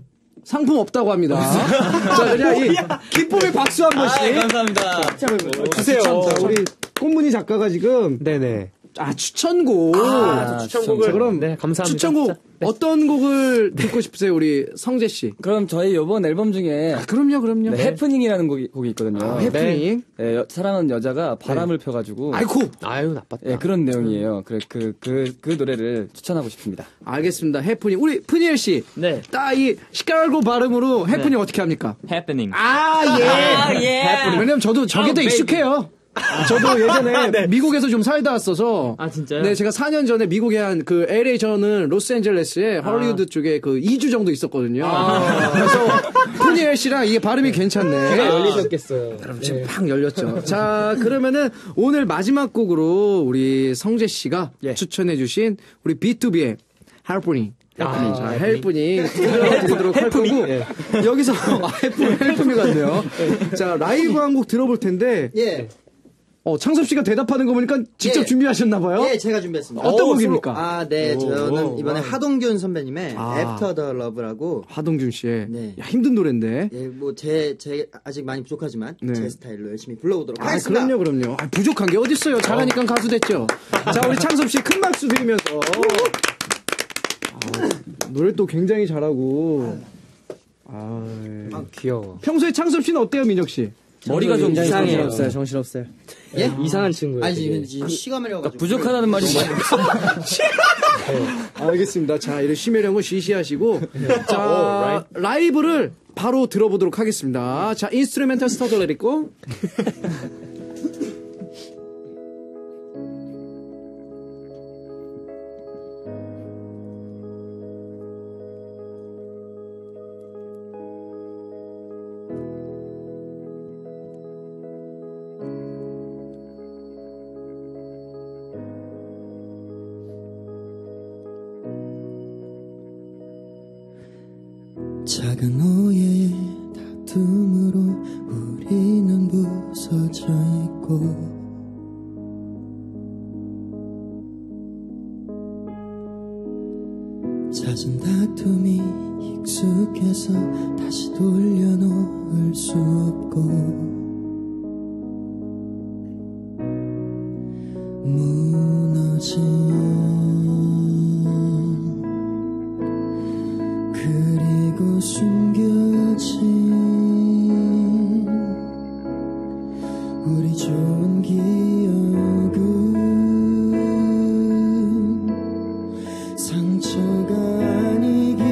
상품 없다고 합니다. 자, 그냥 이 기쁨의 박수 한 번씩. 아, 감사합니다. 자, 주세요. 자, 우리 꽃무늬 작가가 지금 네네. 아 추천곡. 아, 추천곡을. 자, 그럼 네, 감사합니다. 추천곡 진짜. 네. 어떤 곡을 듣고 싶으세요, 우리 성재 씨? 그럼 저희 이번 앨범 중에 아, 그럼요, 그럼요. 네, 해프닝이라는 곡이, 곡이 있거든요. 아, 해프닝. 네, 여, 사랑하는 여자가 바람을 펴가지고. 아이고. 아유, 나빴다. 네, 그런 내용이에요. 그, 그, 그, 그 노래를 추천하고 싶습니다. 알겠습니다. 해프닝. 우리 푸니엘 씨. 네. 딱 이 시카고 발음으로 해프닝 네. 어떻게 합니까? happening. 아, 예. 아, 예. 해프닝. 왜냐면 저도 저게 더 Oh, 익숙해요. 저도 예전에 네. 미국에서 좀 살다 왔어서. 아, 진짜요? 네, 제가 사 년 전에 미국에 한 그 엘에이 저는 로스앤젤레스에 헐리우드 쪽에 그 이 주 정도 있었거든요. 아. 그래서 푸니엘 씨랑 이게 발음이 괜찮네. 제가 열리셨겠어요. 그럼 지금 팍 열렸죠. 자, 그러면은 오늘 마지막 곡으로 우리 성재 씨가 추천해주신 우리 비투비의 헬프닝. 헬프닝. 자, 헬프닝 들어드리도록 할 거고. 예. 여기서, 아, 헬프닝, 헬프닝 같네요. 자, 라이브 한 곡 들어볼 텐데. 예. 어, 창섭 씨가 대답하는 거 보니까 직접 예. 준비하셨나봐요? 예, 제가 준비했습니다. 어떤 오, 곡입니까? 아, 네. 오, 저는 이번에 와. 하동균 선배님의 아. After the Love라고. 하동균 씨의. 네. 야, 힘든 노래인데. 예, 뭐, 제, 제, 아직 많이 부족하지만, 네. 제 스타일로 열심히 불러보도록 아, 하겠습니다. 그럼요, 그럼요. 아, 부족한 게 어딨어요. 잘하니까 가수 됐죠. 자, 우리 창섭 씨 큰 박수 드리면서. 아, 노래 또 굉장히 잘하고. 아, 아, 귀여워. 평소에 창섭 씨는 어때요, 민혁 씨? 머리가 좀 이상해요. 정신없어요. 정신없어요. 예? 이상한 친구예요. 아니, 되게. 지금, 지금 시가 말려가지고. 부족하다는 말이 뭐야? 알겠습니다. 자, 이런 쉬매령은 쉬쉬하시고. 자, 라이브를 바로 들어보도록 하겠습니다. 자, 인스트루멘탈 스타트 내리고. 작은 오해의 다툼으로 우리는 부서져 있고 잦은 다툼이 익숙해서 다시 돌려놓을 수 없고 무너진 그리고 숨겨진 우리 좋은 기억은 상처가 아니길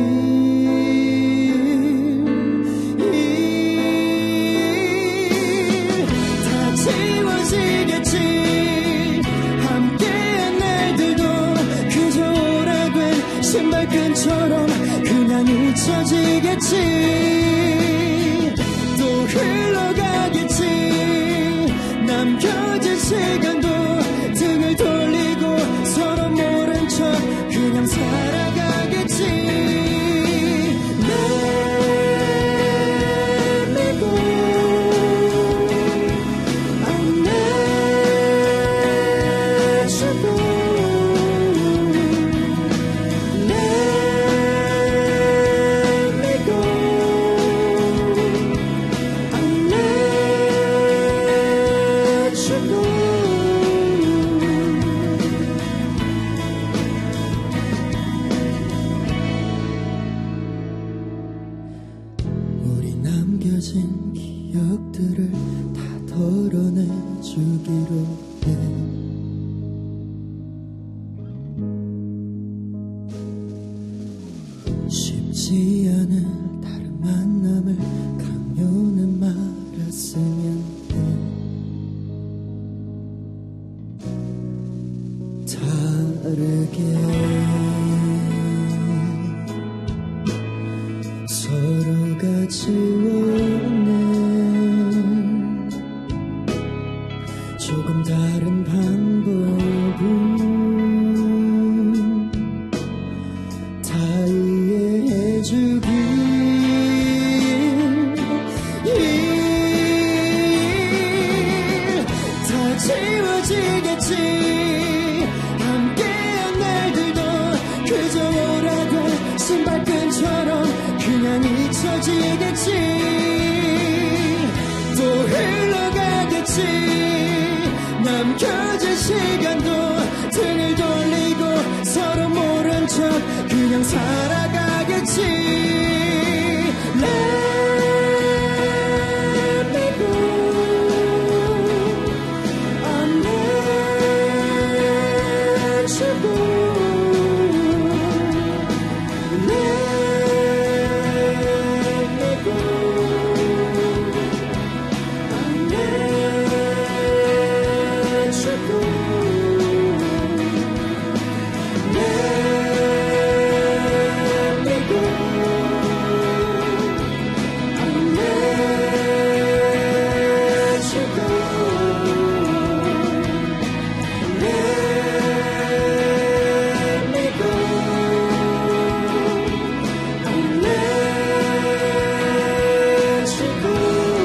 다 지워지겠지 함께한 날들도 그저 오래된 신발끈처럼 그냥 잊혀지겠지 남겨진 기억들을 다 덜어내주기로 해. 쉽지 않은 다른 만남을 강요는 말았으면 해. 다르게 서로가 지워낸 조금 다른 방법은 다 이해해주길. 다 지워지겠지. 함께한 날들도 그저 오라고 신발끈처럼 그냥 잊혀지겠지. 또 흘러가겠지. 남겨진 시간도 등을 돌리고 서로 모른 척 그냥 살아가겠지. Let me go. I'll let you go. Let me go. I'll let you go. Let me go. I'll let you go. Let me go. I'll let you go.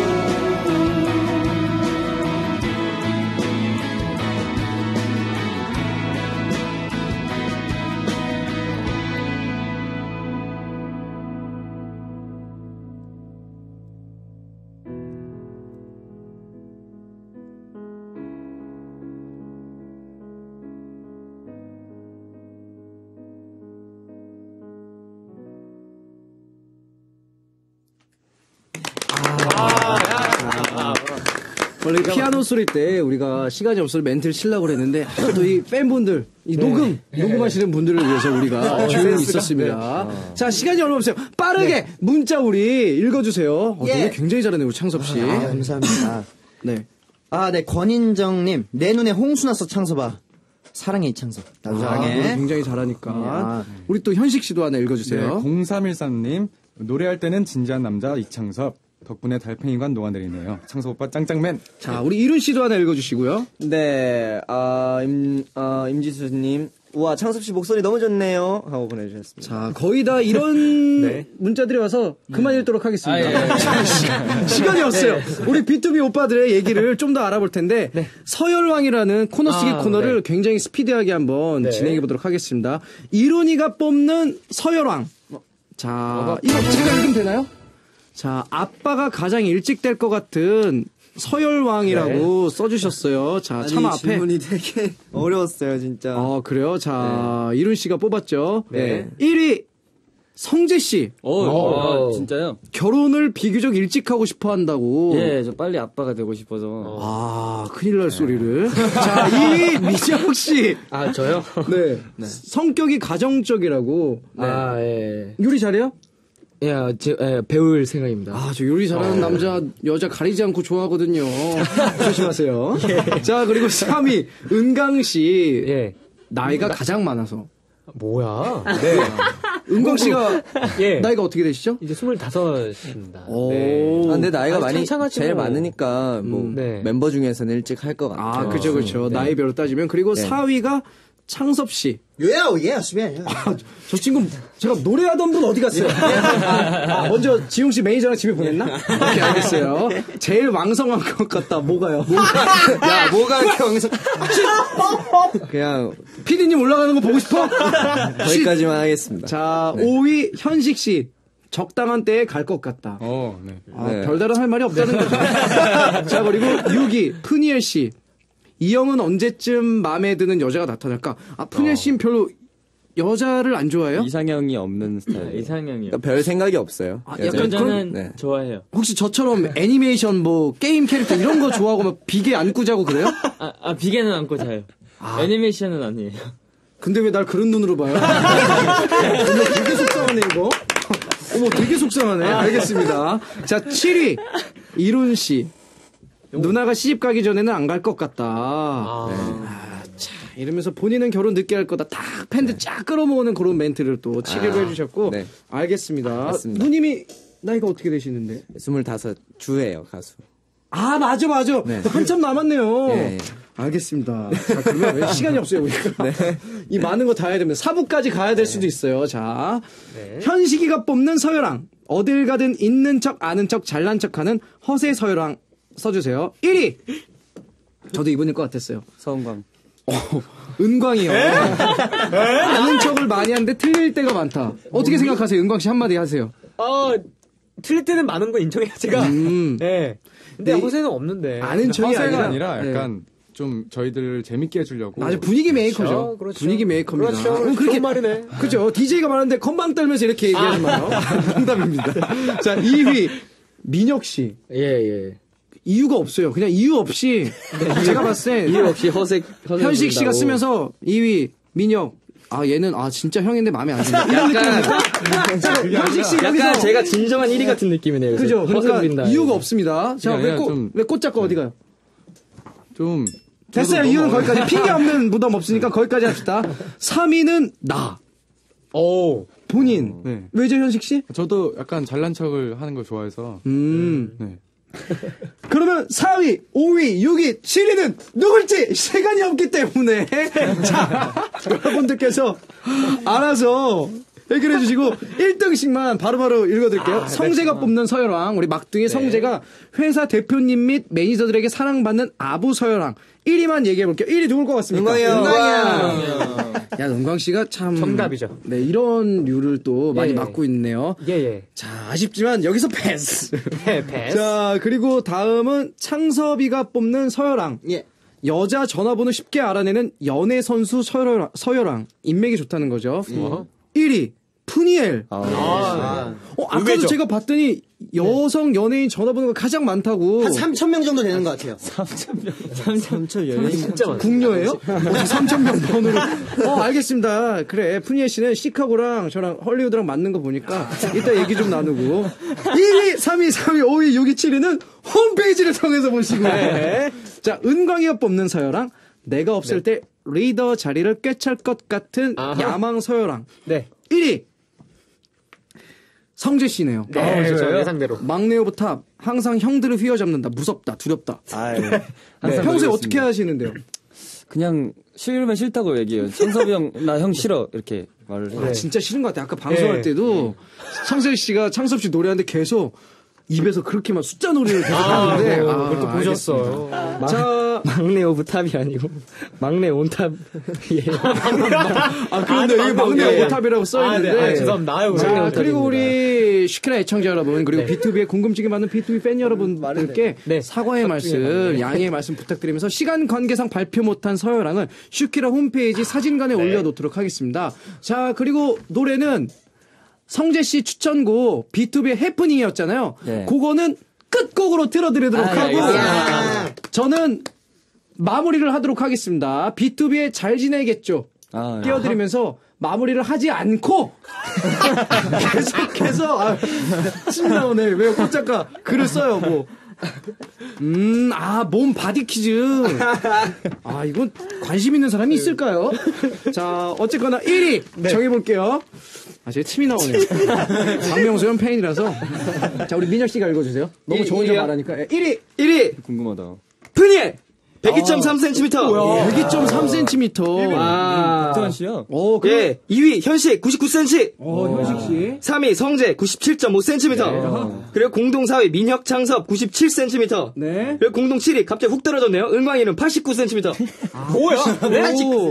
원래 피아노 소리 때 우리가 시간이 없어서 멘트를 치려고 그랬는데 또 이 팬분들 이 녹음 녹음하시는 분들을 위해서 우리가 조용히 있었습니다. 자, 시간이 얼마 없어요. 빠르게 문자 우리 읽어주세요. 어, 예. 노래 굉장히 잘하네요, 우리 창섭 씨. 아, 감사합니다. 네. 아, 네, 권인정님. 내 눈에 홍수 났어, 창섭아. 사랑해, 이창섭. 나도 아, 사랑해. 노래 굉장히 잘하니까. 아. 우리 또 현식 씨도 하나 네, 읽어주세요. 공삼일삼님 노래할 때는 진지한 남자 이창섭 덕분에 달팽이관 녹아내리네요. 창섭 오빠 짱짱맨. 자, 우리 이룬 씨도 하나 읽어주시고요. 네, 아, 임, 아, 임지수님. 우와, 창섭 씨 목소리 너무 좋네요. 하고 보내주셨습니다. 자, 거의 다 이런 문자들이 와서 그만 읽도록 하겠습니다. 아, 예, 예. 자, 시- 시간이 없어요. 우리 비투비 오빠들의 얘기를 좀 더 알아볼 텐데 서열왕이라는 코너 쓰기 아, 코너를 네. 굉장히 스피디하게 한번 네. 진행해 보도록 하겠습니다. 이론이가 뽑는 서열왕. 자, 이거 제가 읽으면 되나요? 자, 아빠가 가장 일찍 될 것 같은 서열왕이라고 써주셨어요. 자, 아니, 참 앞에. 질문이 되게 어려웠어요, 진짜. 어, 그래요? 자, 이룬 씨가 뽑았죠. 네. 일 위, 성재 씨. 어, 아, 진짜요? 결혼을 비교적 일찍 하고 싶어 한다고. 예, 저 빨리 아빠가 되고 싶어서. 아, 큰일 날 소리를. 자, 이 위, 미정 씨. 아, 저요? 네. 성격이 가정적이라고. 아, 예. 요리 잘해요? 예, 제, 예, 배울 생각입니다. 아, 저 요리 잘하는 남자, 여자 가리지 않고 좋아하거든요. 조심하세요. 자, 그리고 삼 위, 은강 씨. 예. 나이가 가장 많아서. 뭐야? 네. 은광 씨가 예. 나이가 어떻게 되시죠? 이제 스물다섯입니다. 오. 네. 아, 근데 나이가 아니, 많이 창창하죠. 제일 많으니까 뭐 음, 네. 멤버 중에서는 일찍 할 것 같아요. 아, 그죠, 그죠. 네. 나이별로 따지면. 그리고 네. 사 위가 창섭 씨. 예, 예, 수비야. 아, 저 친구, 제가 노래하던 분 어디 갔어요? 아, 먼저 지용 씨 매니저랑 집에 보냈나? 오케이, 알겠어요. 제일 왕성한 것 같다. 뭐가요? 야, 뭐가 이렇게 왕성. 그냥 피디님 올라가는 거 보고 싶어? 거기까지만 하겠습니다. 자, 오 위 현식 씨. 적당한 때에 갈 것 같다. 어, 네. 아, 네. 별다른 할 말이 없다는 거죠. 자, 그리고 육 위 푸니엘 씨. 이 형은 언제쯤 마음에 드는 여자가 나타날까? 아, 푸니엘 씨는 별로 여자를 안 좋아해요? 이상형이 없는 스타일. 이상형이요. 그러니까 별 생각이 없어요. 아, 여자는. 약간 그런- 저는 네. 좋아해요. 혹시 저처럼 애니메이션 뭐 게임 캐릭터 이런 거 좋아하고 막 비계 안고 자고 그래요? 아, 아 비계는 안고 자요. 애니메이션은 아니에요. 근데 왜 날 그런 눈으로 봐요? 어머, 되게 속상하네, 이거. 어머, 되게 속상하네. 알겠습니다. 자, 칠 위. 이룬 씨. 누나가 시집 가기 전에는 안 갈 것 같다. 네. 아, 자, 이러면서 본인은 결혼 늦게 할 거다. 딱 팬들 쫙 끌어모으는 그런 멘트를 또 칠 위로 아, 해주셨고. 네. 알겠습니다. 맞습니다. 누님이 나이가 어떻게 되시는데? 스물다섯 주예요, 가수. 아, 맞아, 맞아. 네. 한참 남았네요. 예, 예. 알겠습니다. 자, 그러면 왜 시간이 없어요, 우리가. 네. 이 많은 거 다 해야 됩니다. 사 부까지 가야 될 수도 있어요. 자, 현식이가 뽑는 서열왕. 어딜 가든 있는 척, 아는 척, 잘난 척 하는 허세 서열왕 써주세요. 일 위! 저도 이분일 것 같았어요. 서은광. 어, 은광이요. 아는 척을 많이 하는데 틀릴 때가 많다. 어떻게 생각하세요? 은광 씨 한마디 하세요. 어, 틀릴 때는 많은 거 인정해요, 제가. 음. 네. 근데 네, 허세는 없는데. 아는 척이 허세가 아니라, 아니라 약간 좀 저희들을 재밌게 해주려고. 아주 분위기 메이커죠. 그렇죠, 그렇죠. 분위기 메이커입니다. 그렇죠, 음, 그렇죠. 좋은 말이네. 그죠. 디제이가 말하는데 건방 떨면서 이렇게 얘기하지 마요. 농담입니다. 자, 이 위. 민혁 씨. 예, 예. 이유가 없어요. 그냥 이유 없이. 제가 봤을 때. 이유 없이 허세, 허세 현식 씨가 부린다고. 쓰면서 이 위. 민혁. 아, 얘는, 아, 진짜 형인데 마음에 안 든다. 이런 느낌입니까? 현식 씨, 약간 여기서. 제가 진정한 일 위 같은 느낌이네요. 그래서 그죠. 허세 그러니까 부린다. 이유가 없습니다. 자, 그게 왜 아니라 꽃, 좀- 왜 꽃작가 어디 가요? 좀. 됐어요. 저도 이유는 너무 거기까지. 핑계 없는 무덤 없으니까 거기까지 합시다. 삼 위는 나. 오. 본인. 네. 왜죠, 현식 씨? 저도 약간 잘난 척을 하는 걸 좋아해서. 음. 네. 그러면 사 위, 오 위, 육 위, 칠 위는 누굴지 시간이 없기 때문에 자, 여러분들께서 알아서 해결해 주시고 일 등씩만 바로바로 읽어드릴게요. 아, 성재가 네. 뽑는 서열왕, 우리 막둥이 성재가 회사 대표님 및 매니저들에게 사랑받는 아부 서열왕. 일 위만 얘기해 볼게요. 일 위 누굴 것 같습니까? 은광이요. 은광이야. 야, 은광 씨가 참 정답이죠. 네, 이런 류를 또 많이 예, 예. 맡고 있네요. 예, 예. 자, 아쉽지만 여기서 패스. 네, 패스. 자, 그리고 다음은 창섭이가 뽑는 서열왕. 예. 여자 전화번호 쉽게 알아내는 연애 선수 서열, 서열왕. 인맥이 좋다는 거죠. 일 위, 푸니엘. 아, 어, 아까도 의외죠. 제가 봤더니 여성 연예인 전화번호가 가장 많다고. 한 삼천 명 정도 되는 것 같아요. 삼천 연예인. 진짜 많아. 국녀예요? 삼천 명 번호로. 어, 알겠습니다. 그래, 푸니엘 씨는 시카고랑 저랑 헐리우드랑 맞는 거 보니까 이따 얘기 좀 나누고. 일 위, 삼 위, 사 위, 오 위, 육 위, 칠 위는 홈페이지를 통해서 보시고. 자, 은광이가 뽑는 서열왕. 내가 없을 때 리더 자리를 꿰찰 것 같은 아하. 야망 서열왕. 네. 일 위. 성재 씨네요. 네, 그렇죠. 예상대로. 막내 오브탑. 항상 형들을 휘어잡는다. 무섭다. 두렵다. 아유. 네. 항상 평소에 그러고 어떻게 있습니다. 하시는데요? 그냥 싫으면 싫다고 얘기해요. 창섭이 형, 나 형 싫어. 이렇게 말을 해요. 아, 진짜 싫은 것 같아. 아까 방송할 네. 때도 성재 씨가 창섭 씨 노래하는데 계속 입에서 그렇게만 숫자 놀이를 계속 아, 하는데. 뭐, 아, 그걸 또 보셨어요. 알겠습니다. 자, 막내 오브탑이 아니고 막내 온탑. 예. 아, 그런데 여기 막내 오탑이라고 써있는데. 아, 네. 아, 죄송합니다. 아유, 자, 막내 그리고 오탑입니다. 우리 슈키라 애청자 여러분, 그리고 네. 비투비의 궁금증이 많은 비투비 팬 여러분들께 네. 사과의 말씀, 양해의 말씀 부탁드리면서 시간 관계상 발표 못한 서열왕은 슈키라 홈페이지 사진관에 네. 올려놓도록 하겠습니다. 자, 그리고 노래는 성재 씨 추천곡 비투비의 해프닝이었잖아요. 네. 그거는 끝곡으로 틀어드리도록 아, 네, 하고 알겠습니다. 저는 마무리를 하도록 하겠습니다. 비투비의 잘 지내겠죠. 아, 네. 띄워드리면서 마무리를 하지 않고 계속해서 아, 침 나오네. 왜요? 꽃작가 글을 써요. 뭐. 음, 아, 몸 바디 퀴즈. 아, 이건 관심 있는 사람이 있을까요? 자, 어쨌거나 일 위 정해볼게요. 아, 제 침이 나오네요. 박명수 형 팬이라서. 자, 우리 민혁 씨가 읽어주세요. 너무 저 혼자 말하니까. 일 위! 일 위 궁금하다. 푸니엘 백이 점 삼 센티미터. 백이 점 삼 센티미터. 아. 박태환 씨야? 어, 그래. 예. 이 위 현식 구십구 센티미터. 어, 현식 씨. 삼 위 성재 구십칠 점 오 센티미터. 그리고 공동 사 위 민혁 창섭 구십칠 센티미터. 네. 그리고 공동 칠 위 갑자기 훅 떨어졌네요. 은광이는 팔십구 센티미터. 뭐야? 오.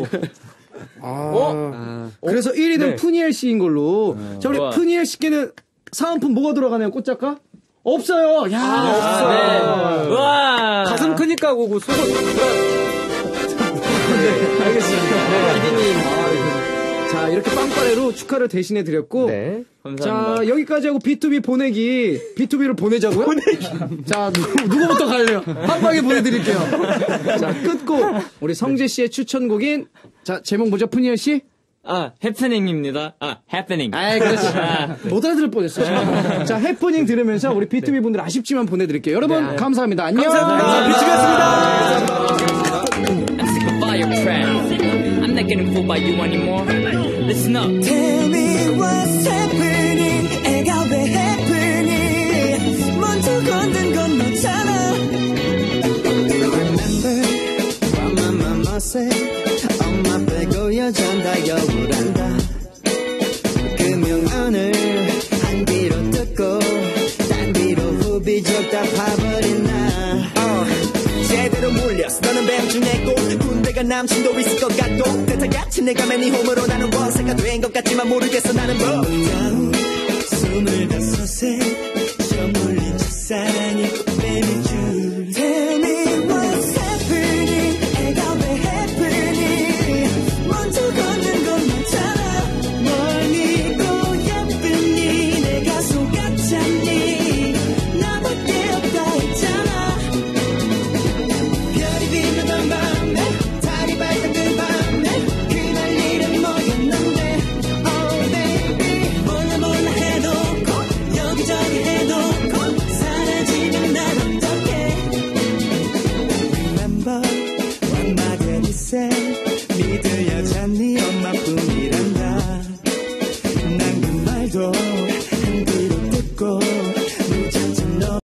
아, 그래서 일 위는 네. 푸니엘 씨인 걸로. 자, 우리 우와. 푸니엘 씨께는 사은품 뭐가 들어가나요, 꽃작가? 없어요. 야, 없어. 네. 와. 가슴 크니까 그거 속옷. 알겠습니다. 피디님. 자, 이렇게 빵빠레로 축하를 대신해 드렸고. 네. 자, 여기까지 하고 비투비 보내기. 비투비를 보내자고요? 보내기. 자, 누구, 누구부터 갈래요? 빵빵하게 보내드릴게요. 자, 끝곡. 우리 성재 씨의 추천곡인, 자, 제목 뭐죠, 푸니엘 씨? 아, 해프닝입니다. 아, 해프닝. 아이, 그렇지. 못 알아들을 뻔했어. 자, 해프닝 들으면서 우리 비투비 분들 아쉽지만 보내드릴게요. 여러분, 네. 감사합니다. 안녕. 감사합니다. 비투비였습니다. I'm sick of your friends. I'm not getting fooled by you anymore. Listen up. Tell me what's happening. 애가 왜 happening. 먼저 건든 건 너잖아. Remember what my mama said. 엄마 빼고 여잔 다 여우란다. 그 명언을 한 귀로 듣고 딴 귀로 후비적 다 파버린 나. 제대로 물렸어. 너는 뱀 중에 꼭 군대가 남친도 있을 것 같고 대타같이 내가 맨 네 홈으로 나는 원세가 된 것 같지만 모르겠어 나는 뭐